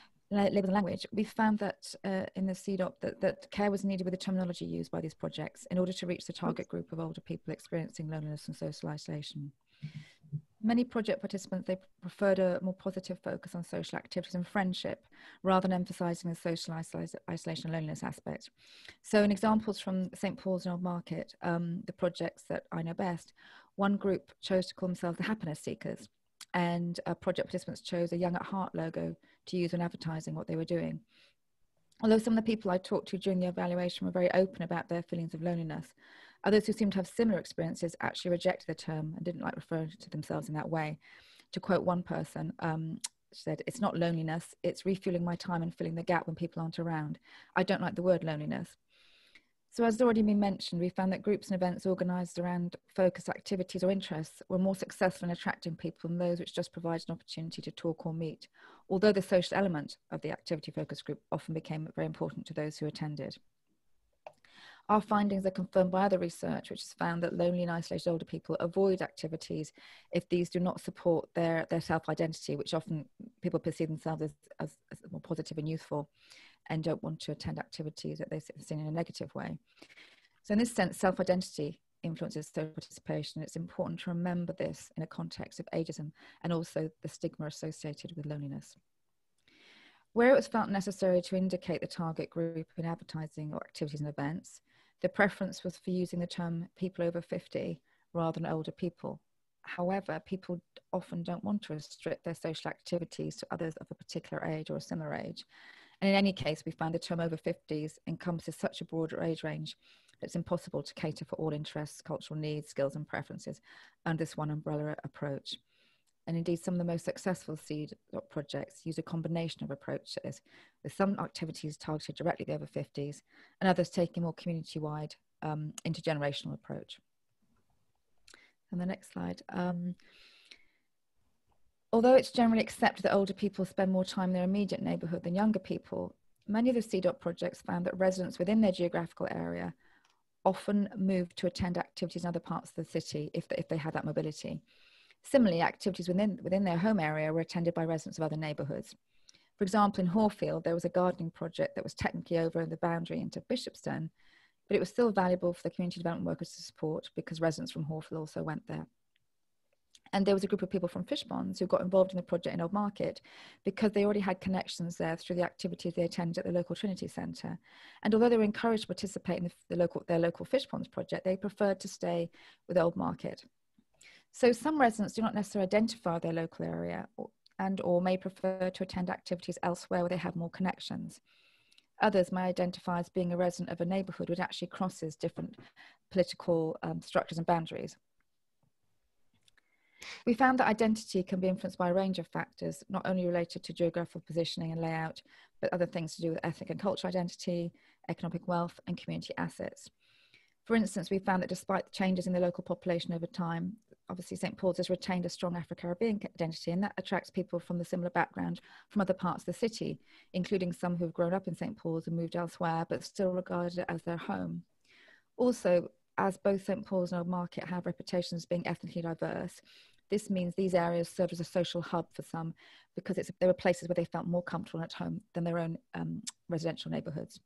we found that in the CDOP that care was needed with the terminology used by these projects in order to reach the target group of older people experiencing loneliness and social isolation. Many project participants, they preferred a more positive focus on social activities and friendship rather than emphasising the social isolation and loneliness aspect. So in examples from St Paul's and Old Market, the projects that I know best, one group chose to call themselves the Happiness Seekers, and project participants chose a Young at Heart logo to use when advertising what they were doing. Although some of the people I talked to during the evaluation were very open about their feelings of loneliness, others who seemed to have similar experiences actually rejected the term and didn't like referring to themselves in that way. To quote one person, she said, "It's not loneliness, it's refueling my time and filling the gap when people aren't around. I don't like the word loneliness." So as already been mentioned, we found that groups and events organised around focused activities or interests were more successful in attracting people than those which just provided an opportunity to talk or meet, although the social element of the activity focus group often became very important to those who attended. Our findings are confirmed by other research, which has found that lonely and isolated older people avoid activities if these do not support their self-identity, which often people perceive themselves as more positive and youthful, and don't want to attend activities that they see in a negative way. So in this sense, self-identity influences social participation. It's important to remember this in a context of ageism and also the stigma associated with loneliness. Where it was felt necessary to indicate the target group in advertising or activities and events, the preference was for using the term people over 50 rather than older people. However, people often don't want to restrict their social activities to others of a particular age or a similar age. And in any case, we found the term over 50s encompasses such a broader age range that it's impossible to cater for all interests, cultural needs, skills and preferences under this one umbrella approach. And indeed, some of the most successful seed projects use a combination of approaches, with some activities targeted directly at the over 50s and others taking a more community-wide intergenerational approach. And the next slide. Although it's generally accepted that older people spend more time in their immediate neighbourhood than younger people, many of the CDOT projects found that residents within their geographical area often move to attend activities in other parts of the city if they had that mobility. Similarly, activities within their home area were attended by residents of other neighbourhoods. For example, in Horfield, there was a gardening project that was technically over the boundary into Bishopstone, but it was still valuable for the community development workers to support because residents from Horfield also went there. And there was a group of people from Fishponds who got involved in the project in Old Market because they already had connections there through the activities they attended at the local Trinity Centre. And although they were encouraged to participate in their local Fishponds project, they preferred to stay with Old Market. So some residents do not necessarily identify their local area or may prefer to attend activities elsewhere where they have more connections. Others may identify as being a resident of a neighbourhood which actually crosses different political structures and boundaries. We found that identity can be influenced by a range of factors, not only related to geographical positioning and layout, but other things to do with ethnic and cultural identity, economic wealth, and community assets. For instance, we found that despite the changes in the local population over time, obviously St Paul's has retained a strong Afro-Caribbean identity, and that attracts people from the similar background from other parts of the city, including some who have grown up in St Paul's and moved elsewhere, but still regarded it as their home. Also, as both St Paul's and Old Market have reputations as being ethnically diverse, this means these areas serve as a social hub for some because there were places where they felt more comfortable at home than their own residential neighbourhoods.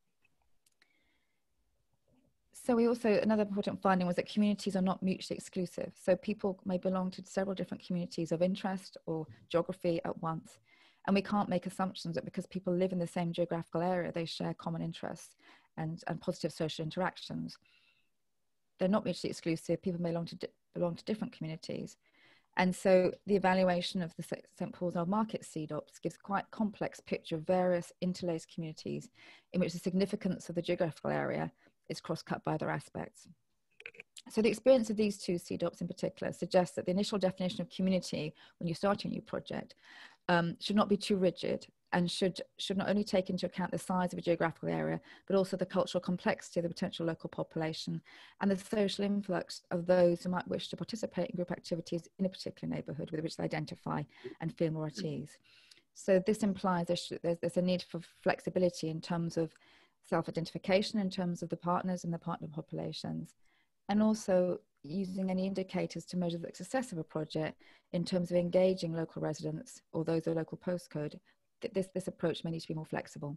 So another important finding was that communities are not mutually exclusive. So people may belong to several different communities of interest or geography at once. And we can't make assumptions that because people live in the same geographical area, they share common interests and positive social interactions. They're not mutually exclusive. People may belong to different communities. And so the evaluation of the St Paul's Old Market CDOPs gives quite a complex picture of various interlaced communities in which the significance of the geographical area is cross-cut by other aspects. So the experience of these two CDOPs in particular suggests that the initial definition of community when you start a new project should not be too rigid, and should not only take into account the size of a geographical area, but also the cultural complexity of the potential local population and the social influx of those who might wish to participate in group activities in a particular neighbourhood with which they identify and feel more at ease. So this implies there's a need for flexibility in terms of self-identification, in terms of the partners and the partner populations, and also using any indicators to measure the success of a project in terms of engaging local residents or those of local postcode. This approach may need to be more flexible.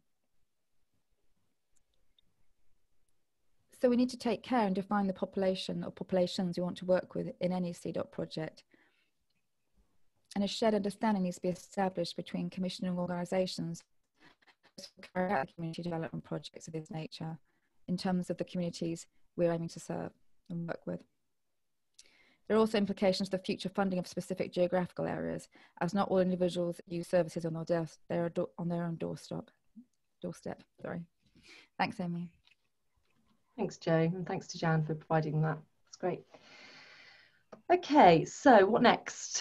So we need to take care and define the population or populations we want to work with in any CDOP project. And a shared understanding needs to be established between commissioning organisations to carry out community development projects of this nature in terms of the communities we're aiming to serve and work with. There are also implications for the future funding of specific geographical areas, as not all individuals use services on their own doorstep. Sorry. Thanks, Amy. Thanks, Jo, and thanks to Jan for providing that. That's great. Okay, so what next?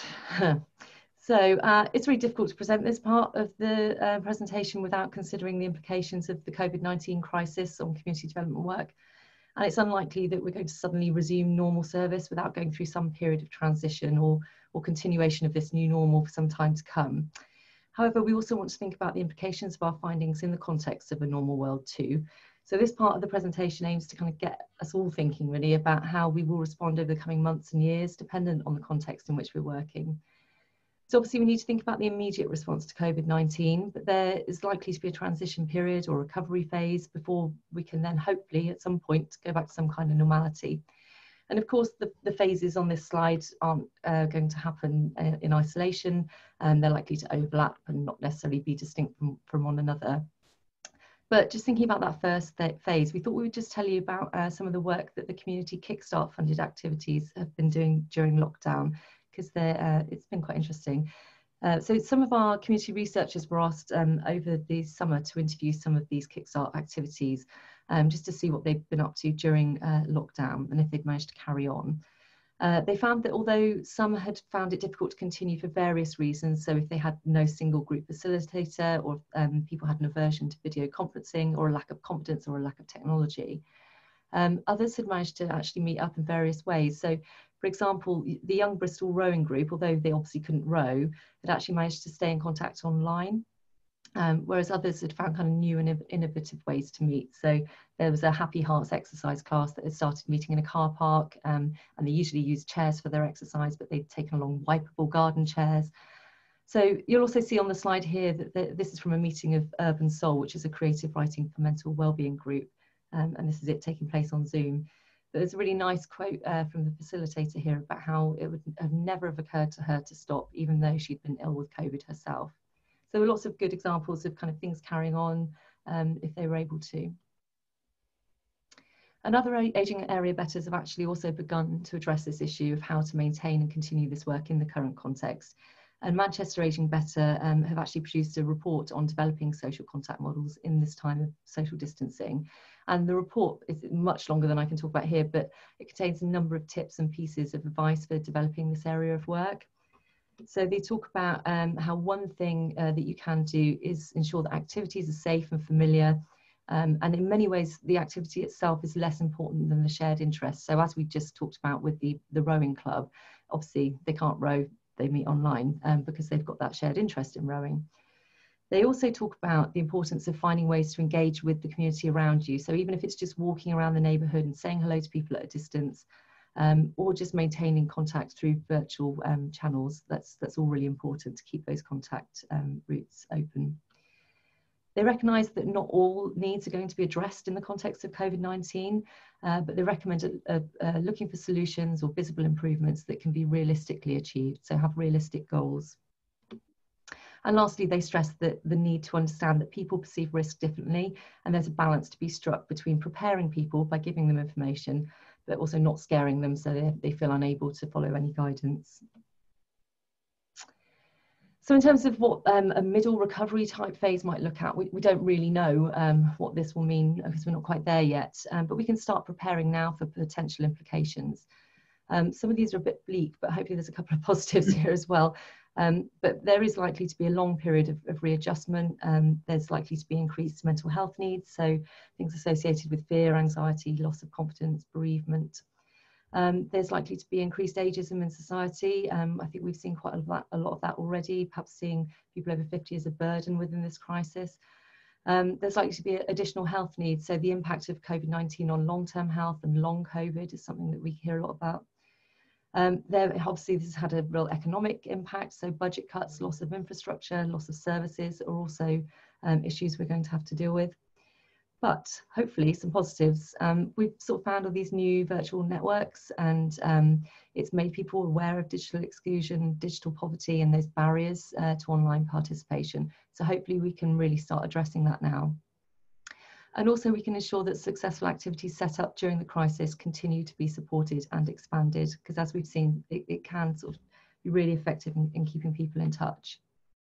So it's really difficult to present this part of the presentation without considering the implications of the COVID-19 crisis on community development work. And it's unlikely that we're going to suddenly resume normal service without going through some period of transition or continuation of this new normal for some time to come. However, we also want to think about the implications of our findings in the context of a normal world too. So this part of the presentation aims to kind of get us all thinking really about how we will respond over the coming months and years, dependent on the context in which we're working. So obviously we need to think about the immediate response to COVID-19, but there is likely to be a transition period or recovery phase before we can then hopefully at some point go back to some kind of normality. And of course the phases on this slide aren't going to happen in isolation, and they're likely to overlap and not necessarily be distinct from one another. But just thinking about that first phase, we thought we would just tell you about some of the work that the community Kickstart funded activities have been doing during lockdown, because it's been quite interesting. So some of our community researchers were asked over the summer to interview some of these Kickstart activities, just to see what they've been up to during lockdown and if they'd managed to carry on. They found that although some had found it difficult to continue for various reasons, so if they had no single group facilitator, or people had an aversion to video conferencing, or a lack of confidence, or a lack of technology, others had managed to actually meet up in various ways. So for example, the Young Bristol rowing group, although they obviously couldn't row, had actually managed to stay in contact online, whereas others had found kind of new and innovative ways to meet. So there was a Happy Hearts exercise class that had started meeting in a car park, and they usually used chairs for their exercise, but they'd taken along wipeable garden chairs. So you'll also see on the slide here that this is from a meeting of Urban Soul, which is a creative writing for mental wellbeing group, and this is it taking place on Zoom. But there's a really nice quote from the facilitator here about how it would have never have occurred to her to stop, even though she'd been ill with COVID herself. So there were lots of good examples of kind of things carrying on if they were able to. Another Ageing Area Betters have actually also begun to address this issue of how to maintain and continue this work in the current context. And Manchester Ageing Better have actually produced a report on developing social contact models in this time of social distancing. And the report is much longer than I can talk about here, but it contains a number of tips and pieces of advice for developing this area of work. So they talk about how one thing that you can do is ensure that activities are safe and familiar. And in many ways, the activity itself is less important than the shared interest. So as we just talked about with the rowing club, obviously they can't row, they meet online because they've got that shared interest in rowing. They also talk about the importance of finding ways to engage with the community around you. So even if it's just walking around the neighbourhood and saying hello to people at a distance, or just maintaining contact through virtual channels, that's all really important to keep those contact routes open. They recognise that not all needs are going to be addressed in the context of COVID-19, but they recommend looking for solutions or visible improvements that can be realistically achieved, so have realistic goals. And lastly, they stress that the need to understand that people perceive risk differently, and there's a balance to be struck between preparing people by giving them information, but also not scaring them so they feel unable to follow any guidance. So in terms of what a middle recovery type phase might look at, we don't really know what this will mean because we're not quite there yet, but we can start preparing now for potential implications. Some of these are a bit bleak, but hopefully there's a couple of positives here as well. But there is likely to be a long period of readjustment. There's likely to be increased mental health needs, so things associated with fear, anxiety, loss of confidence, bereavement. There's likely to be increased ageism in society. I think we've seen quite a lot of that already, perhaps seeing people over 50 as a burden within this crisis. There's likely to be additional health needs. So the impact of COVID-19 on long-term health and long COVID is something that we hear a lot about. Obviously, this has had a real economic impact. So budget cuts, loss of infrastructure, loss of services are also issues we're going to have to deal with. But hopefully some positives. We've sort of found all these new virtual networks, and it's made people aware of digital exclusion, digital poverty, and those barriers to online participation. So hopefully we can really start addressing that now. And also we can ensure that successful activities set up during the crisis continue to be supported and expanded, because as we've seen, it can sort of be really effective in keeping people in touch.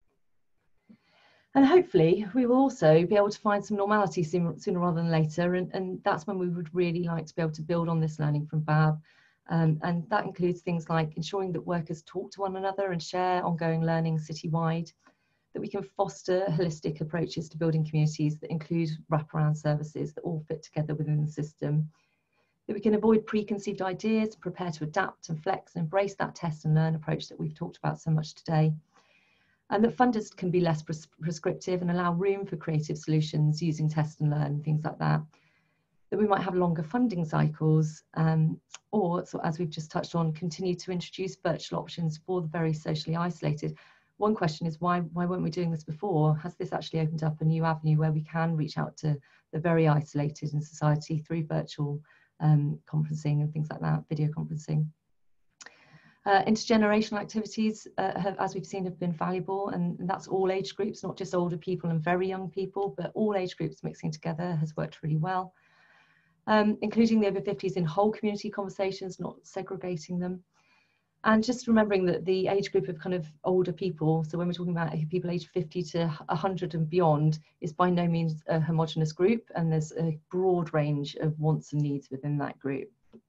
And hopefully we will also be able to find some normality sooner rather than later, and that's when we would really like to be able to build on this learning from BAB. And that includes things like ensuring that workers talk to one another and share ongoing learning citywide, that we can foster holistic approaches to building communities that include wraparound services that all fit together within the system, that we can avoid preconceived ideas, prepare to adapt and flex and embrace that test and learn approach that we've talked about so much today. And that funders can be less prescriptive and allow room for creative solutions using test and learn, things like that. That we might have longer funding cycles, or, so as we've just touched on, continue to introduce virtual options for the very socially isolated. One question is, why weren't we doing this before? Has this actually opened up a new avenue where we can reach out to the very isolated in society through virtual conferencing and things like that, video conferencing? Intergenerational activities, as we've seen, have been valuable, and that's all age groups, not just older people and very young people, but all age groups mixing together has worked really well. Including the over 50s in whole community conversations, not segregating them. And just remembering that the age group of kind of older people, so when we're talking about people aged 50 to 100 and beyond, is by no means a homogenous group, and there's a broad range of wants and needs within that group.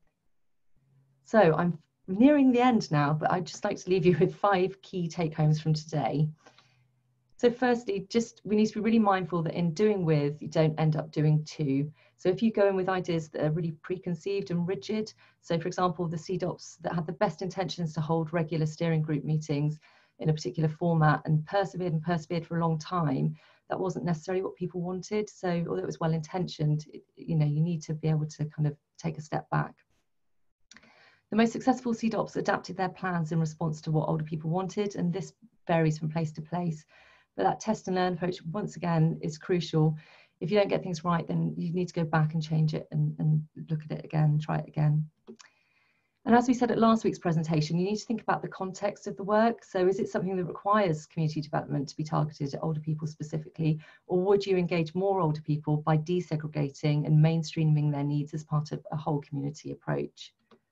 So I'm nearing the end now, but I'd just like to leave you with 5 key take-homes from today. So firstly, we need to be really mindful that in doing with, you don't end up doing to. So if you go in with ideas that are really preconceived and rigid, so for example, the CDOPs that had the best intentions to hold regular steering group meetings in a particular format and persevered for a long time, that wasn't necessarily what people wanted. So although it was well-intentioned, you need to be able to kind of take a step back. The most successful CDOPs adapted their plans in response to what older people wanted, and this varies from place to place. But that test and learn approach, once again, is crucial. If you don't get things right, then you need to go back and change it and look at it again, try it again. And as we said at last week's presentation, you need to think about the context of the work. So is it something that requires community development to be targeted at older people specifically, or would you engage more older people by desegregating and mainstreaming their needs as part of a whole community approach?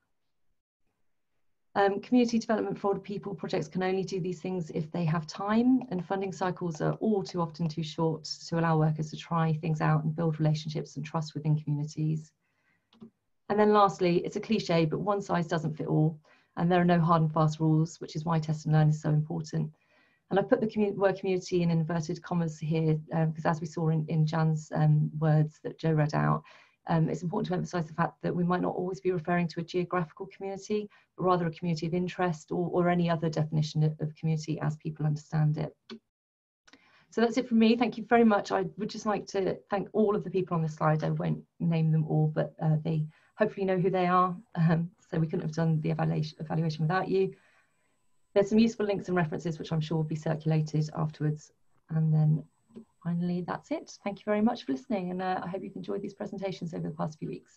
Community development for older people projects can only do these things if they have time, and funding cycles are all too often too short to allow workers to try things out and build relationships and trust within communities. And then lastly, it's a cliche, but one size doesn't fit all, and there are no hard and fast rules, which is why test and learn is so important. And I put the work community in inverted commas here, because as we saw in Jan's words that Jo read out, it's important to emphasise the fact that we might not always be referring to a geographical community, but rather a community of interest or any other definition of community as people understand it. So that's it from me. Thank you very much. I would just like to thank all of the people on this slide. I won't name them all, but they hopefully know who they are. So we couldn't have done the evaluation without you. There's some useful links and references, which I'm sure will be circulated afterwards. And then finally, that's it. Thank you very much for listening, and I hope you've enjoyed these presentations over the past few weeks.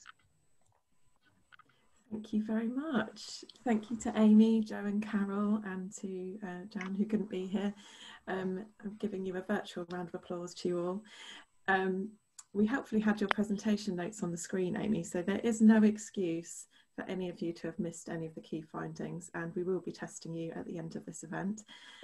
Thank you very much. Thank you to Amy, Jo and Carol, and to Jan, who couldn't be here. I'm giving you a virtual round of applause to you all. We hopefully had your presentation notes on the screen, Amy, so there is no excuse for any of you to have missed any of the key findings, and we will be testing you at the end of this event.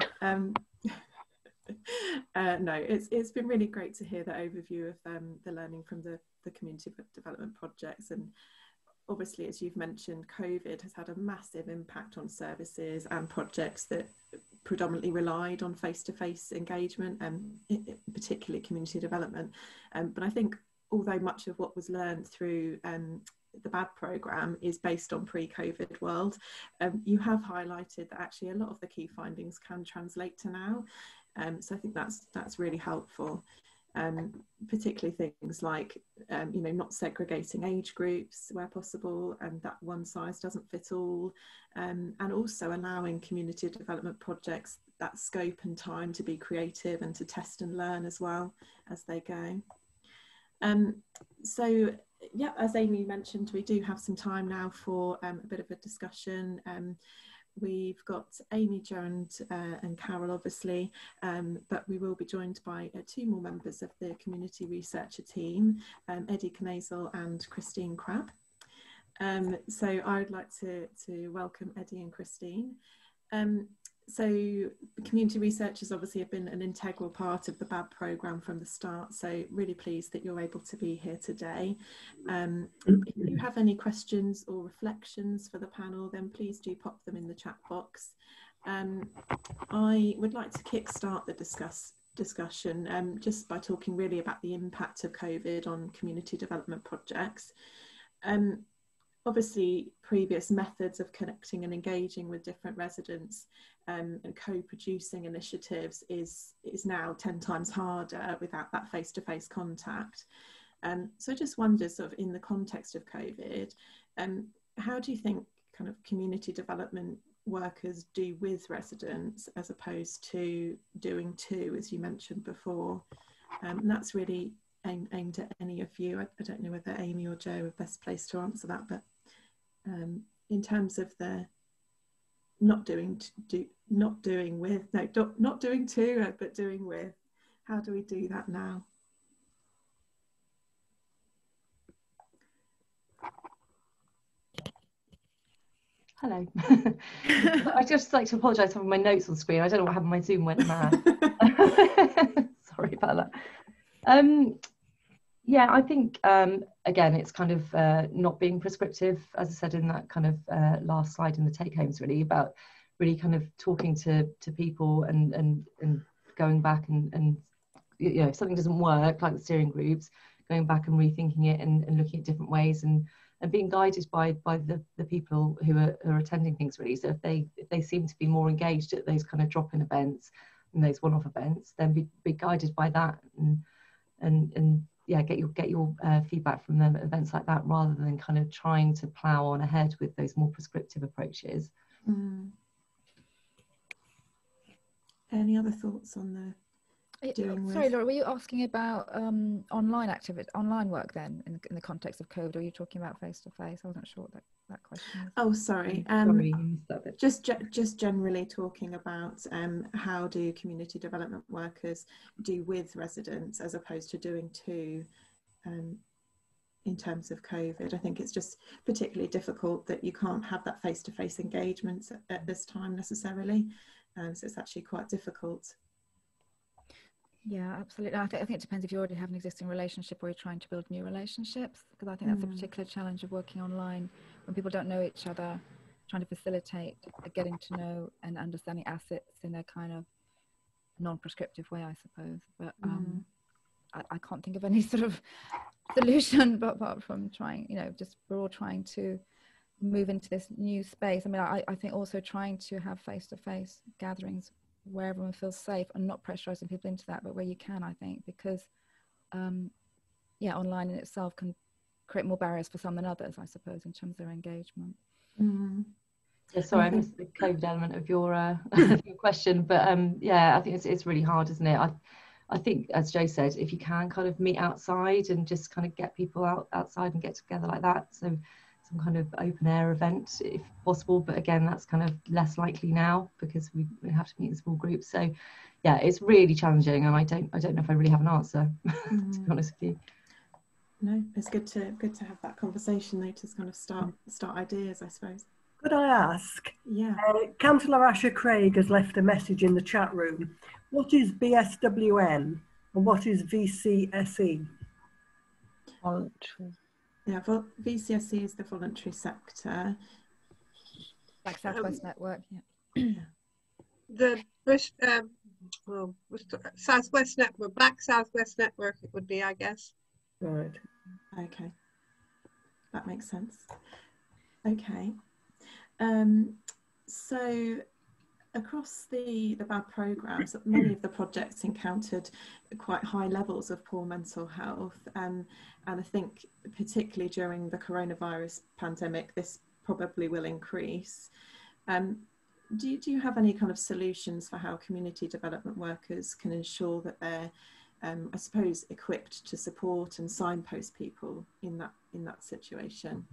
No, it's been really great to hear the overview of the learning from the community development projects. And obviously, as you've mentioned, COVID has had a massive impact on services and projects that predominantly relied on face-to-face engagement, and particularly community development. But I think although much of what was learned through the BAB programme is based on pre-COVID world, you have highlighted that actually a lot of the key findings can translate to now. So I think that's really helpful. Particularly things like not segregating age groups where possible, and that one size doesn't fit all, and also allowing community development projects that scope and time to be creative and to test and learn as well as they go. So yeah, as Amy mentioned, we do have some time now for a bit of a discussion. We've got Amy, Jo and Carol, obviously, but we will be joined by 2 more members of the community researcher team, Eddie Knazel and Christine Crabb. So I'd like to welcome Eddie and Christine. So community researchers obviously have been an integral part of the BAB programme from the start, so really pleased that you're able to be here today. If you have any questions or reflections for the panel, then please do pop them in the chat box. I would like to kickstart the discussion just by talking really about the impact of COVID on community development projects. Obviously, previous methods of connecting and engaging with different residents and co-producing initiatives is now 10 times harder without that face-to-face contact. So I just wonder, sort of in the context of COVID, how do you think kind of community development workers do with residents as opposed to doing to, as you mentioned before? And that's really aimed at any of you. I don't know whether Amy or Jo are best placed to answer that, but in terms of the not doing to, but doing with, how do we do that now? Hello. I'd just like to apologise for my notes on screen. I don't know what happened. My Zoom went mad. Sorry about that. Yeah, I think, again, it's kind of not being prescriptive, as I said in that kind of last slide in the take-homes, really, about really kind of talking to people and going back and if something doesn't work, like the steering groups, going back and rethinking it and looking at different ways and being guided by the people who are attending things, really. So if they seem to be more engaged at those kind of drop-in events and those one-off events, then be guided by that and yeah, get your feedback from them at events like that, rather than kind of trying to plough on ahead with those more prescriptive approaches. Any other thoughts on the Sorry, Laura, were you asking about online work then in the context of COVID, or are you talking about face-to-face? I wasn't sure what that question is. Oh, sorry. Just generally talking about how do community development workers do with residents as opposed to doing to in terms of COVID. I think it's just particularly difficult that you can't have that face-to-face engagement at this time necessarily. So it's actually quite difficult. Yeah, absolutely. I think it depends if you already have an existing relationship or you're trying to build new relationships, because I think that's a particular challenge of working online when people don't know each other, trying to facilitate getting to know and understanding assets in a kind of non-prescriptive way, I suppose. But I can't think of any sort of solution but apart from trying, just we're all trying to move into this new space. I mean, I think also trying to have face-to-face gatherings where everyone feels safe and not pressurizing people into that, but where you can, I think, because yeah, online in itself can create more barriers for some than others, I suppose, in terms of their engagement. Yeah, sorry, I missed the COVID element of your your question, but yeah, I think it's really hard, isn't it? I think, as Jo said, if you can kind of meet outside and just kind of get people outside and get together like that, so some kind of open air event if possible, but again, that's kind of less likely now because we have to meet in small groups. So yeah, it's really challenging, and I don't know if I really have an answer to be honest with you. No, it's good to have that conversation though, to kind of start ideas, I suppose. Could I ask? Yeah. Councillor Asher Craig has left a message in the chat room. What is BSWN and what is VCSE? Voluntary. Yeah, VCSE is the voluntary sector. Like Southwest Network, yeah. The Southwest Network, Black Southwest Network it would be, I guess. Right. Okay, that makes sense. Okay, so across the BAB programmes, many of the projects encountered quite high levels of poor mental health, and I think particularly during the coronavirus pandemic, this probably will increase. Do you have any kind of solutions for how community development workers can ensure that they're, I suppose, equipped to support and signpost people in that situation?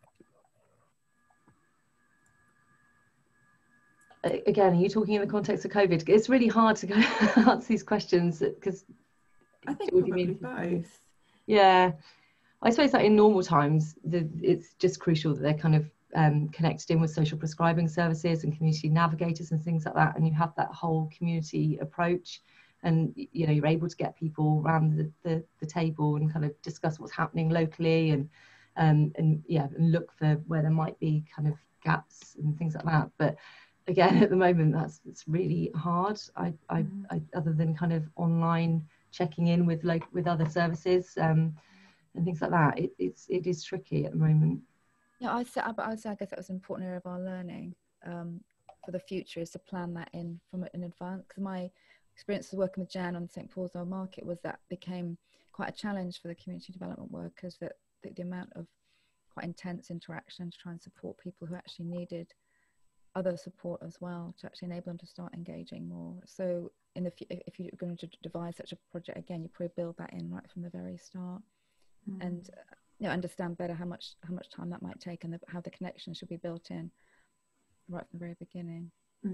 Again, are you talking in the context of COVID? It's really hard to answer these questions because I think probably both. Yeah, I suppose that in normal times, it's just crucial that they're kind of connected in with social prescribing services and community navigators and things like that, and you have that whole community approach, and you know, you're able to get people around the table and kind of discuss what's happening locally, and look for where there might be kind of gaps and things like that. But again, at the moment, it's really hard. I other than kind of online checking in with other services and things like that, it is tricky at the moment. Yeah, I would say I guess that was an important area of our learning for the future, is to plan that in advance. Because my experience of working with Jan on St Paul's Old Market was that became quite a challenge for the community development workers, that the amount of quite intense interaction to try and support people who actually needed other support as well, to actually enable them to start engaging more. So if you're going to devise such a project again, you probably build that in right from the very start, and understand better how much time that might take, and how the connection should be built in right from the very beginning.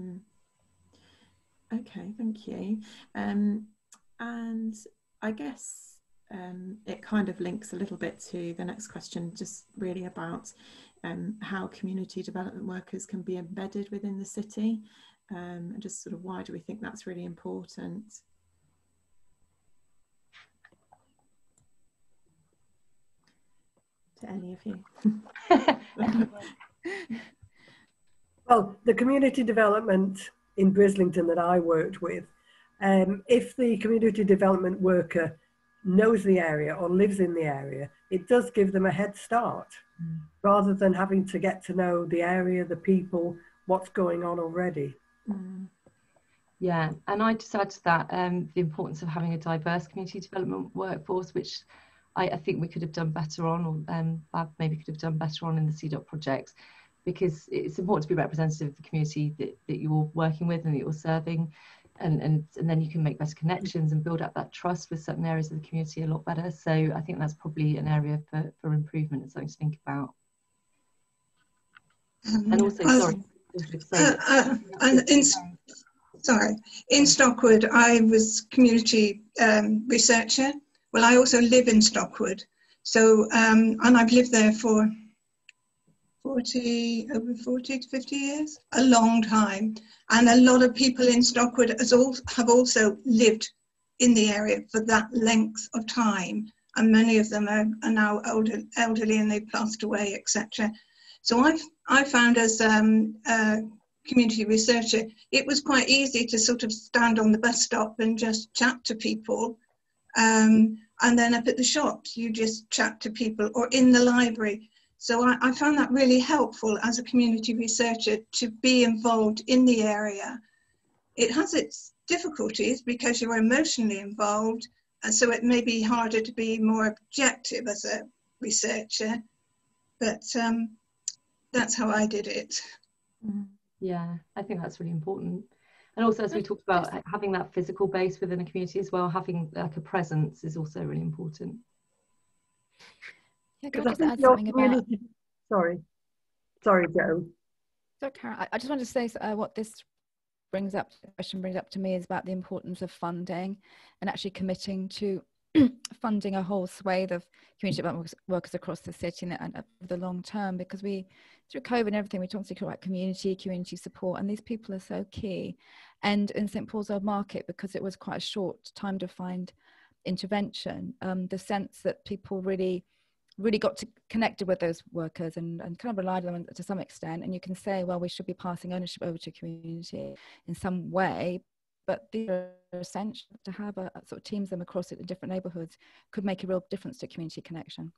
Okay, thank you. And I guess it kind of links a little bit to the next question, just really about how community development workers can be embedded within the city, and just sort of why do we think that's really important? To any of you? Well, the community development in Brislington that I worked with, if the community development worker knows the area or lives in the area, it does give them a head start, rather than having to get to know the area, the people, what's going on already. Yeah, and I just add to that the importance of having a diverse community development workforce, which I think we could have done better on, or BAB maybe could have done better on in the CDOT projects, because it's important to be representative of the community that you're working with and that you're serving, and then you can make better connections and build up that trust with certain areas of the community a lot better. So I think that's probably an area for improvement and something to think about. And also, in Stockwood, I was community researcher. Well, I also live in Stockwood, so and I've lived there for over 40 to 50 years, a long time. And a lot of people in Stockwood have also lived in the area for that length of time, and many of them are now elderly and they've passed away, etc. So I found, as a community researcher, it was quite easy to sort of stand on the bus stop and just chat to people. And then up at the shops, you just chat to people, or in the library. So I found that really helpful as a community researcher, to be involved in the area. It has its difficulties because you're emotionally involved, and so it may be harder to be more objective as a researcher, but that's how I did it. Yeah, I think that's really important. And also, as we talked about, having that physical base within a community as well, having like a presence is also really important. Yeah, could I just add something about... Sorry, Jo. So, Karen, I just wanted to say what this question brings up to me is about the importance of funding and actually committing to funding a whole swathe of community development workers across the city and for the long term, because through COVID and everything, we talked about community support, and these people are so key. And in St Paul's Old Market, because it was quite a short time to find intervention, the sense that people really got connected with those workers and kind of relied on them to some extent. And you can say, well, we should be passing ownership over to community in some way, but these are essential to have a sort of teams them across it in different neighbourhoods could make a real difference to community connection.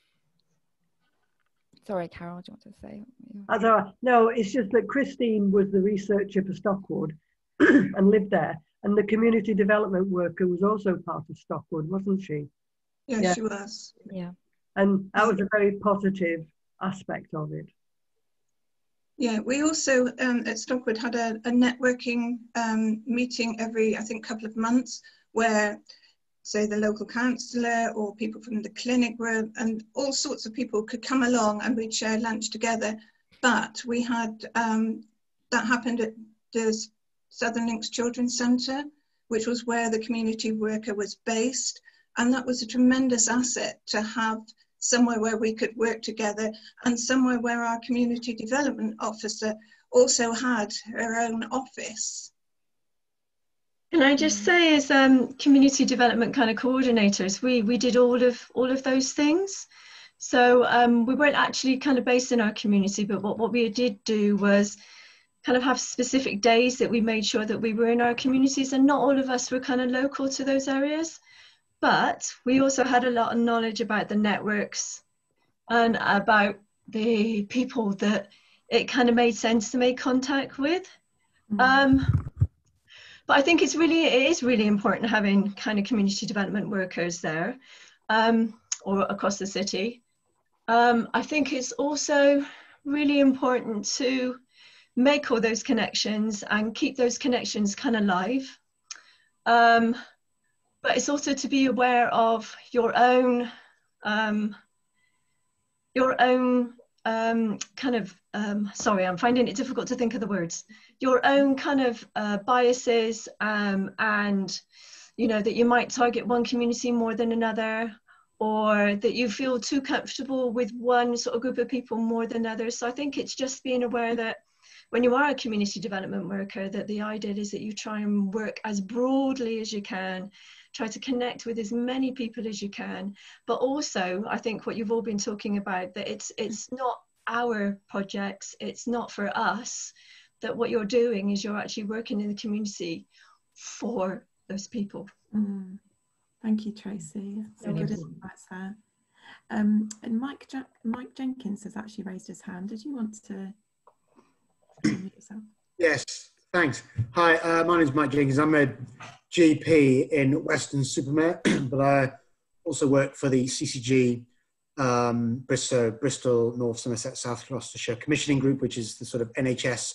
Sorry, Carol, do you want to say? That's all right. No, it's just that Christine was the researcher for Stockwood and lived there. And the community development worker was also part of Stockwood, wasn't she? Yes, yeah. She was. Yeah. And that was a very positive aspect of it. Yeah, we also at Stockwood had a networking meeting every, I think, couple of months, where, say, the local councillor or people from the clinic were, and all sorts of people could come along and we'd share lunch together. But we had, that happened at the Southern Links Children's Centre, which was where the community worker was based. And that was a tremendous asset to have somewhere where we could work together, and somewhere where our community development officer also had her own office. Can I just say, as community development kind of coordinators, we did all of those things. So we weren't actually kind of based in our community, but what we did do was kind of have specific days that we made sure that we were in our communities, and not all of us were kind of local to those areas. But we also had a lot of knowledge about the networks and about the people that it kind of made sense to make contact with. But I think it is really important having kind of community development workers there or across the city. I think it's also really important to make all those connections and keep those connections kind of live. But it's also to be aware of your own kind of, sorry, I'm finding it difficult to think of the words, your own kind of biases, and, you know, that you might target one community more than another, or that you feel too comfortable with one sort of group of people more than others. So I think it's just being aware that when you are a community development worker, that the idea is that you try and work as broadly as you can, try to connect with as many people as you can, but also I think what you've all been talking about, that it's not our projects, it's not for us, that what you're doing is you're actually working in the community for those people. Thank you, Tracy. So good advice there. And Mike Jenkins has actually raised his hand. Did you want to unmute yourself? Yes, thanks. Hi, my name is Mike Jenkins. I'm a GP in Weston-super-Mare, but I also work for the CCG Bristol, North Somerset, South Gloucestershire Commissioning Group, which is the sort of NHS,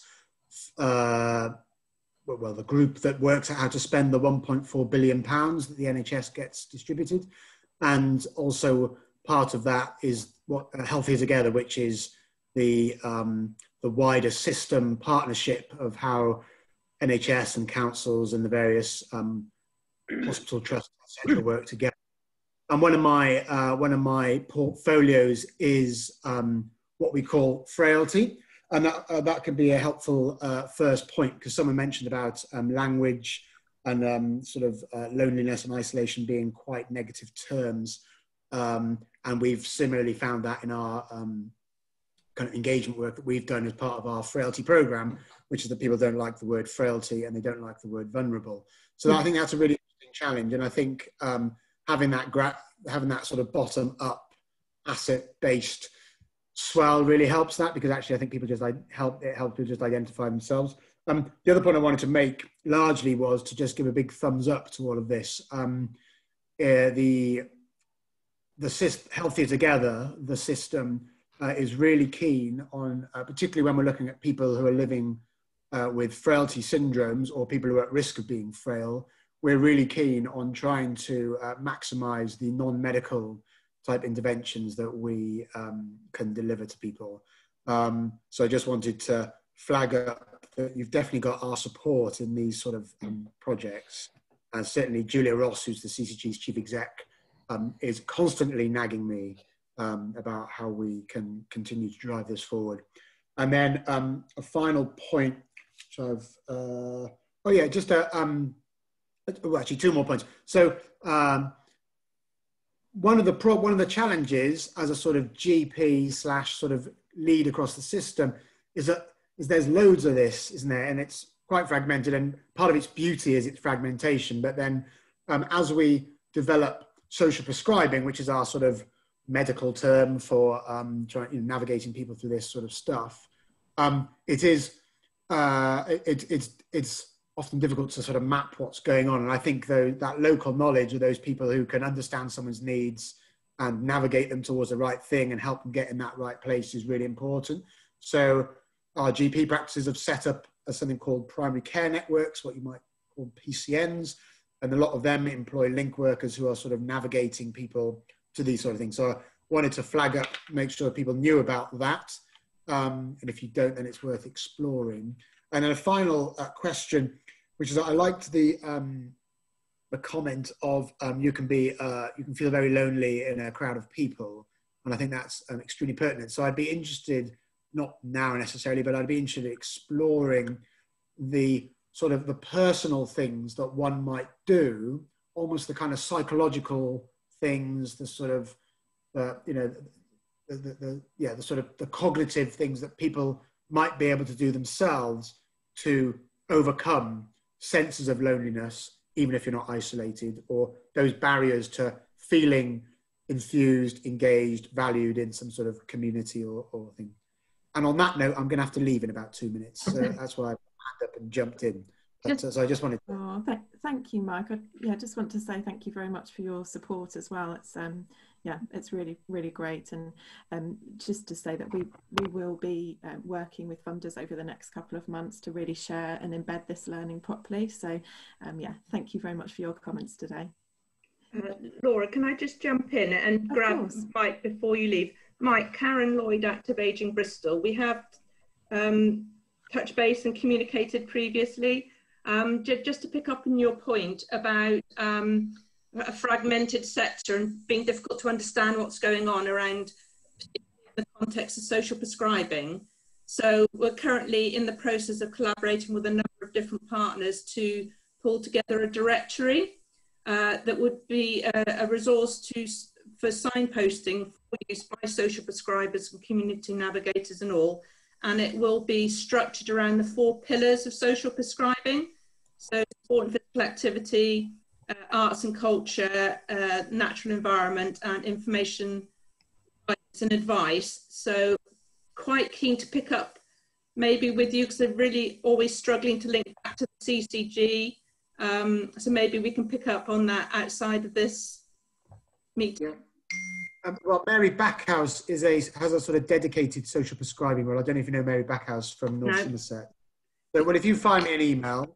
well, the group that works out how to spend the £1.4 billion that the NHS gets distributed. And also part of that is what Healthier Together, which is the wider system partnership of how NHS and councils and the various hospital trusts, etc., work together. And one of my portfolios is what we call frailty, and that can be a helpful first point, because someone mentioned about language and sort of loneliness and isolation being quite negative terms, and we've similarly found that in our kind of engagement work that we've done as part of our frailty program, which is that people don't like the word frailty and they don't like the word vulnerable. So I think that's a really interesting challenge, and I think having that sort of bottom up asset-based swell really helps that, because actually I think people just helps people just identify themselves. The other point I wanted to make largely was to just give a big thumbs up to all of this. The Healthier Together, the system, is really keen on, particularly when we're looking at people who are living with frailty syndromes or people who are at risk of being frail, we're really keen on trying to maximize the non-medical type interventions that we can deliver to people. So I just wanted to flag up that you've definitely got our support in these sort of projects. And certainly Julia Ross, who's the CCG's chief exec, is constantly nagging me about how we can continue to drive this forward. And then a final point, which I've, oh yeah, just well, actually 2 more points. So one of the challenges as a sort of GP / sort of lead across the system is there's loads of this, isn't there? And it's quite fragmented, and part of its beauty is its fragmentation. But then as we develop social prescribing, which is our sort of medical term for navigating people through this sort of stuff, it's often difficult to sort of map what's going on. And I think though that local knowledge of those people who can understand someone's needs and navigate them towards the right thing and help them get in that right place is really important. So our GP practices have set up something called primary care networks, what you might call PCNs, and a lot of them employ link workers who are sort of navigating people to these sort of things. So I wanted to flag up, make sure people knew about that. And if you don't, then it's worth exploring. And then a final question, which is I liked the comment of you can feel very lonely in a crowd of people, and I think that's extremely pertinent. So I'd be interested, not now necessarily, but I'd be interested in exploring the sort of the personal things that one might do, almost the kind of psychological things, the sort of the sort of the cognitive things that people might be able to do themselves to overcome senses of loneliness, even if you're not isolated, or those barriers to feeling infused, engaged, valued in some sort of community or thing. And on that note, I'm going to have to leave in about 2 minutes. So that's why I backed up and jumped in. But, so I just wanted to... Oh, thank you, Mike. I just want to say thank you very much for your support as well. It's it's really, really great. And just to say that we will be working with funders over the next couple of months to really share and embed this learning properly. So thank you very much for your comments today. Laura, can I just jump in and grab Mike before you leave? Mike, Karen Lloyd, Active Ageing Bristol. We have touched base and communicated previously. Just to pick up on your point about a fragmented sector and being difficult to understand what's going on around the context of social prescribing. So we're currently in the process of collaborating with a number of different partners to pull together a directory that would be a resource for signposting for use by social prescribers and community navigators and all. And it will be structured around the 4 pillars of social prescribing. So sport and physical activity, arts and culture, natural environment, and information and advice. So quite keen to pick up maybe with you, because they're really always struggling to link back to the CCG. So maybe we can pick up on that outside of this meeting. Well, Mary Backhouse has a sort of dedicated social prescribing role. I don't know if you know Mary Backhouse from North Somerset. So, well, if you find me an email,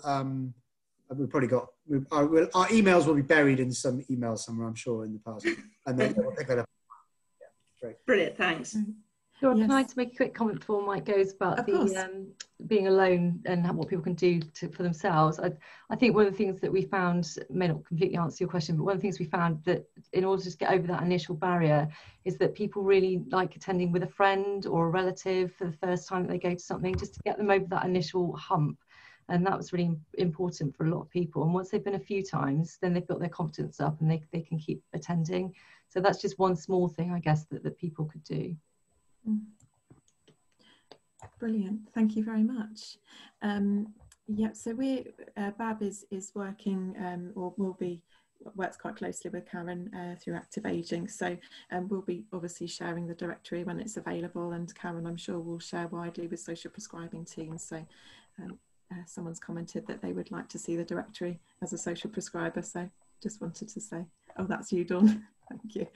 we've probably got, our emails will be buried in some email somewhere, I'm sure, in the past, and then we'll pick that up. Yeah, great. Brilliant, thanks. Laura, can I just make a quick comment before Mike goes about the being alone and what people can do for themselves? I think one of the things that we found, may not completely answer your question, but one of the things we found that in order to get over that initial barrier is that people really like attending with a friend or a relative for the first time that they go to something, just to get them over that initial hump. And that was really important for a lot of people. And once they've been a few times, then they've got their confidence up and they can keep attending. So that's just one small thing, I guess, that people could do. Brilliant, thank you very much. So we BAB is working or works quite closely with Karen through Active Ageing. So we'll be obviously sharing the directory when it's available, and Karen, I'm sure, will share widely with social prescribing teams. So someone's commented that they would like to see the directory as a social prescriber. So just wanted to say, oh, that's you, Dawn. Thank you.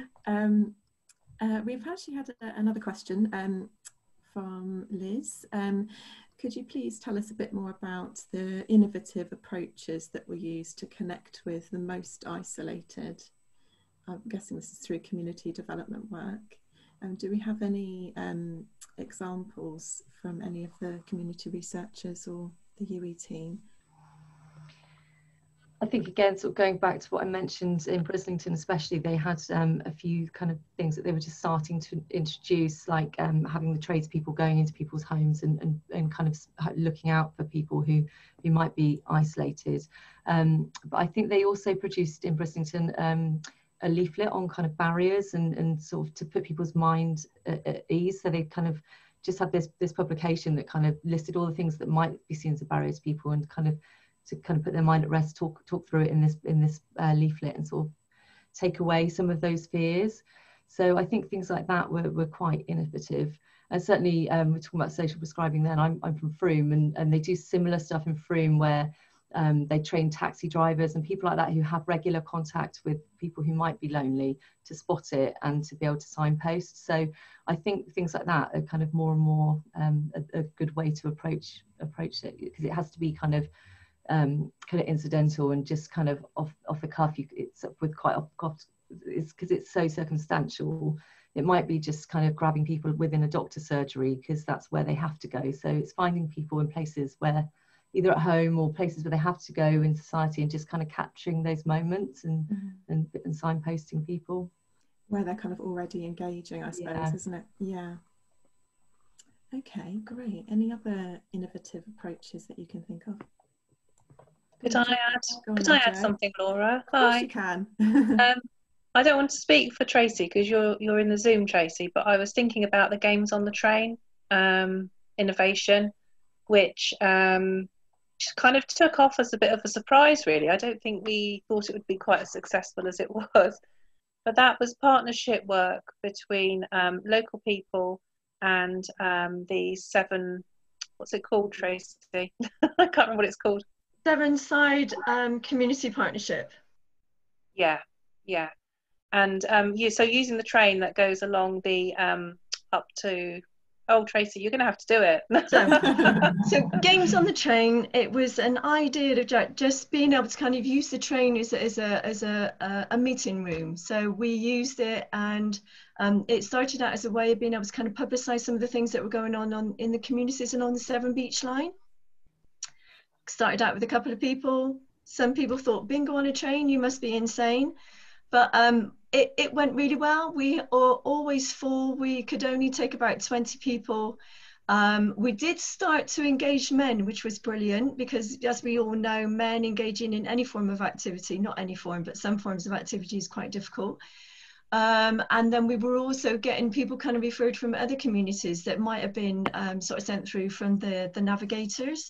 We've actually had another question from Liz. Could you please tell us a bit more about the innovative approaches that were used to connect with the most isolated? I'm guessing this is through community development work. Do we have any examples from any of the community researchers or the UWE team? I think, again, sort of going back to what I mentioned in Brislington especially, they had a few kind of things that they were just starting to introduce, like having the tradespeople going into people's homes and kind of looking out for people who might be isolated. But I think they also produced in Brislington a leaflet on kind of barriers and sort of to put people's mind at ease. So they kind of just had this publication that kind of listed all the things that might be seen as a barrier to people, and kind of to kind of put their mind at rest, talk through it in this leaflet, and sort of take away some of those fears. So I think things like that were quite innovative. And certainly we're talking about social prescribing then. I'm from Frome, and they do similar stuff in Frome where they train taxi drivers and people like that who have regular contact with people who might be lonely to spot it and to be able to signpost. So I think things like that are kind of more and more a good way to approach it, because it has to be kind of incidental and just kind of off the cuff. It's with quite it's because it's so circumstantial. It might be just kind of grabbing people within a doctor's surgery because that's where they have to go. So it's finding people in places where either at home or places where they have to go in society, and just kind of capturing those moments and signposting people where they're kind of already engaging, I suppose, isn't it? Yeah. Okay, great. Any other innovative approaches that you can think of? Could I add something, Laura? Of course you can. I don't want to speak for Tracy because you're in the Zoom, Tracy, but I was thinking about the games on the train innovation, which kind of took off as a bit of a surprise, really. I don't think we thought it would be quite as successful as it was, but that was partnership work between local people and the seven, what's it called, Tracy? I can't remember what it's called. Seven-side community partnership. Yeah. And so using the train that goes along the up to, oh, Tracy, you're going to have to do it. So games on the train, it was an idea of just being able to kind of use the train as a meeting room. So we used it, and it started out as a way of being able to kind of publicise some of the things that were going on in the communities and on the Severn Beach line. Started out with a couple of people. Some people thought, bingo on a train, you must be insane. But it went really well. We are always full. We could only take about 20 people. We did start to engage men, which was brilliant, because as we all know, men engaging in any form of activity, not any form, but some forms of activity, is quite difficult. And then we were also getting people kind of referred from other communities that might have been sort of sent through from the navigators.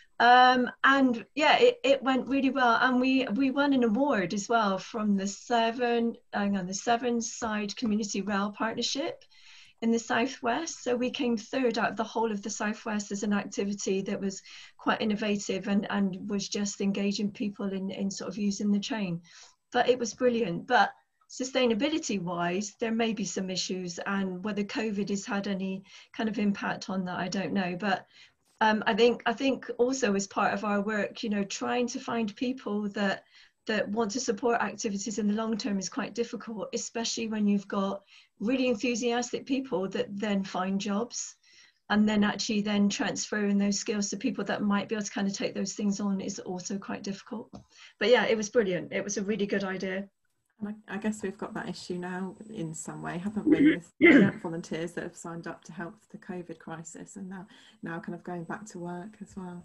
And yeah, it went really well, and we won an award as well from the Severn Side Community Rail Partnership in the Southwest. So we came third out of the whole of the Southwest as an activity that was quite innovative and was just engaging people in sort of using the train. But it was brilliant. But sustainability wise, there may be some issues, and whether COVID has had any kind of impact on that, I don't know. But I think also as part of our work, you know, trying to find people that want to support activities in the long term is quite difficult, especially when you've got really enthusiastic people that then find jobs, and then actually then transferring those skills to people that might be able to kind of take those things on is also quite difficult. But yeah, it was brilliant. It was a really good idea. I guess we've got that issue now in some way, haven't we, with volunteers that have signed up to help the COVID crisis, and now kind of going back to work as well.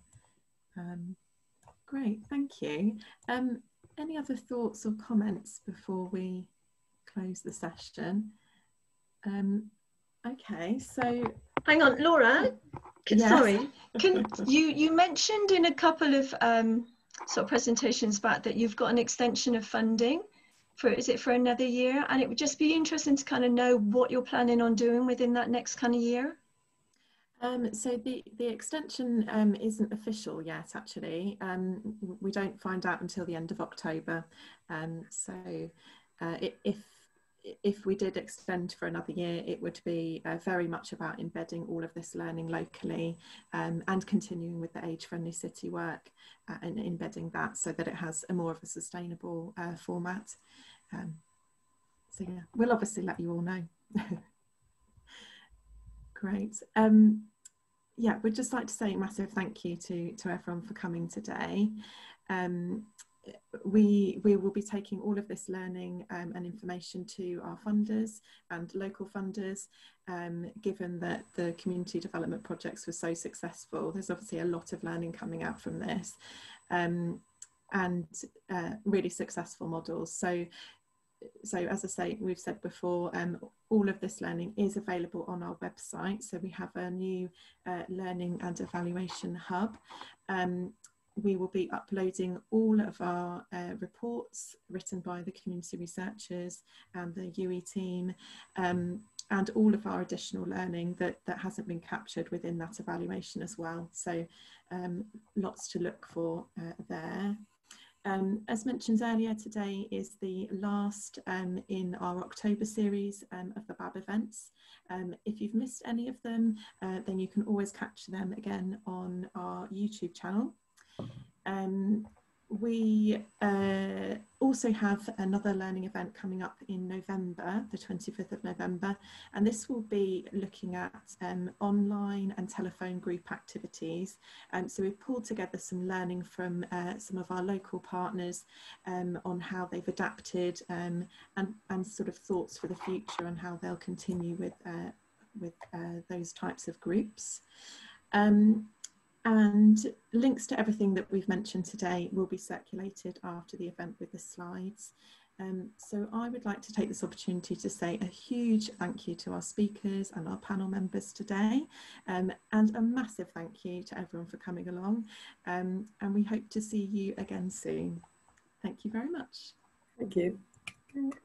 Great, thank you. Any other thoughts or comments before we close the session? Okay, so hang on, Laura. Yes. Sorry, you mentioned in a couple of sort of presentations back that you've got an extension of funding. Is it for another year? And it would just be interesting to kind of know what you're planning on doing within that next kind of year. So the extension isn't official yet, actually. We don't find out until the end of October. So if we did extend for another year, it would be very much about embedding all of this learning locally, and continuing with the age-friendly city work and embedding that so that it has a more of a sustainable format. So yeah, we'll obviously let you all know. Great. Yeah, we'd just like to say a massive thank you to everyone for coming today. we will be taking all of this learning and information to our funders and local funders. Given that the community development projects were so successful, there's obviously a lot of learning coming out from this, and really successful models. So as I say, we've said before, all of this learning is available on our website. So we have a new learning and evaluation hub. We will be uploading all of our reports written by the community researchers and the UWE team, and all of our additional learning that hasn't been captured within that evaluation as well. So lots to look for there. As mentioned earlier, today is the last in our October series of the BAB events. If you've missed any of them, then you can always catch them again on our YouTube channel. We also have another learning event coming up in November, the 25th of November, and this will be looking at online and telephone group activities. So we've pulled together some learning from some of our local partners on how they've adapted, and sort of thoughts for the future and how they'll continue with those types of groups. And links to everything that we've mentioned today will be circulated after the event with the slides. So I would like to take this opportunity to say a huge thank you to our speakers and our panel members today, and a massive thank you to everyone for coming along, and we hope to see you again soon. Thank you very much. Thank you.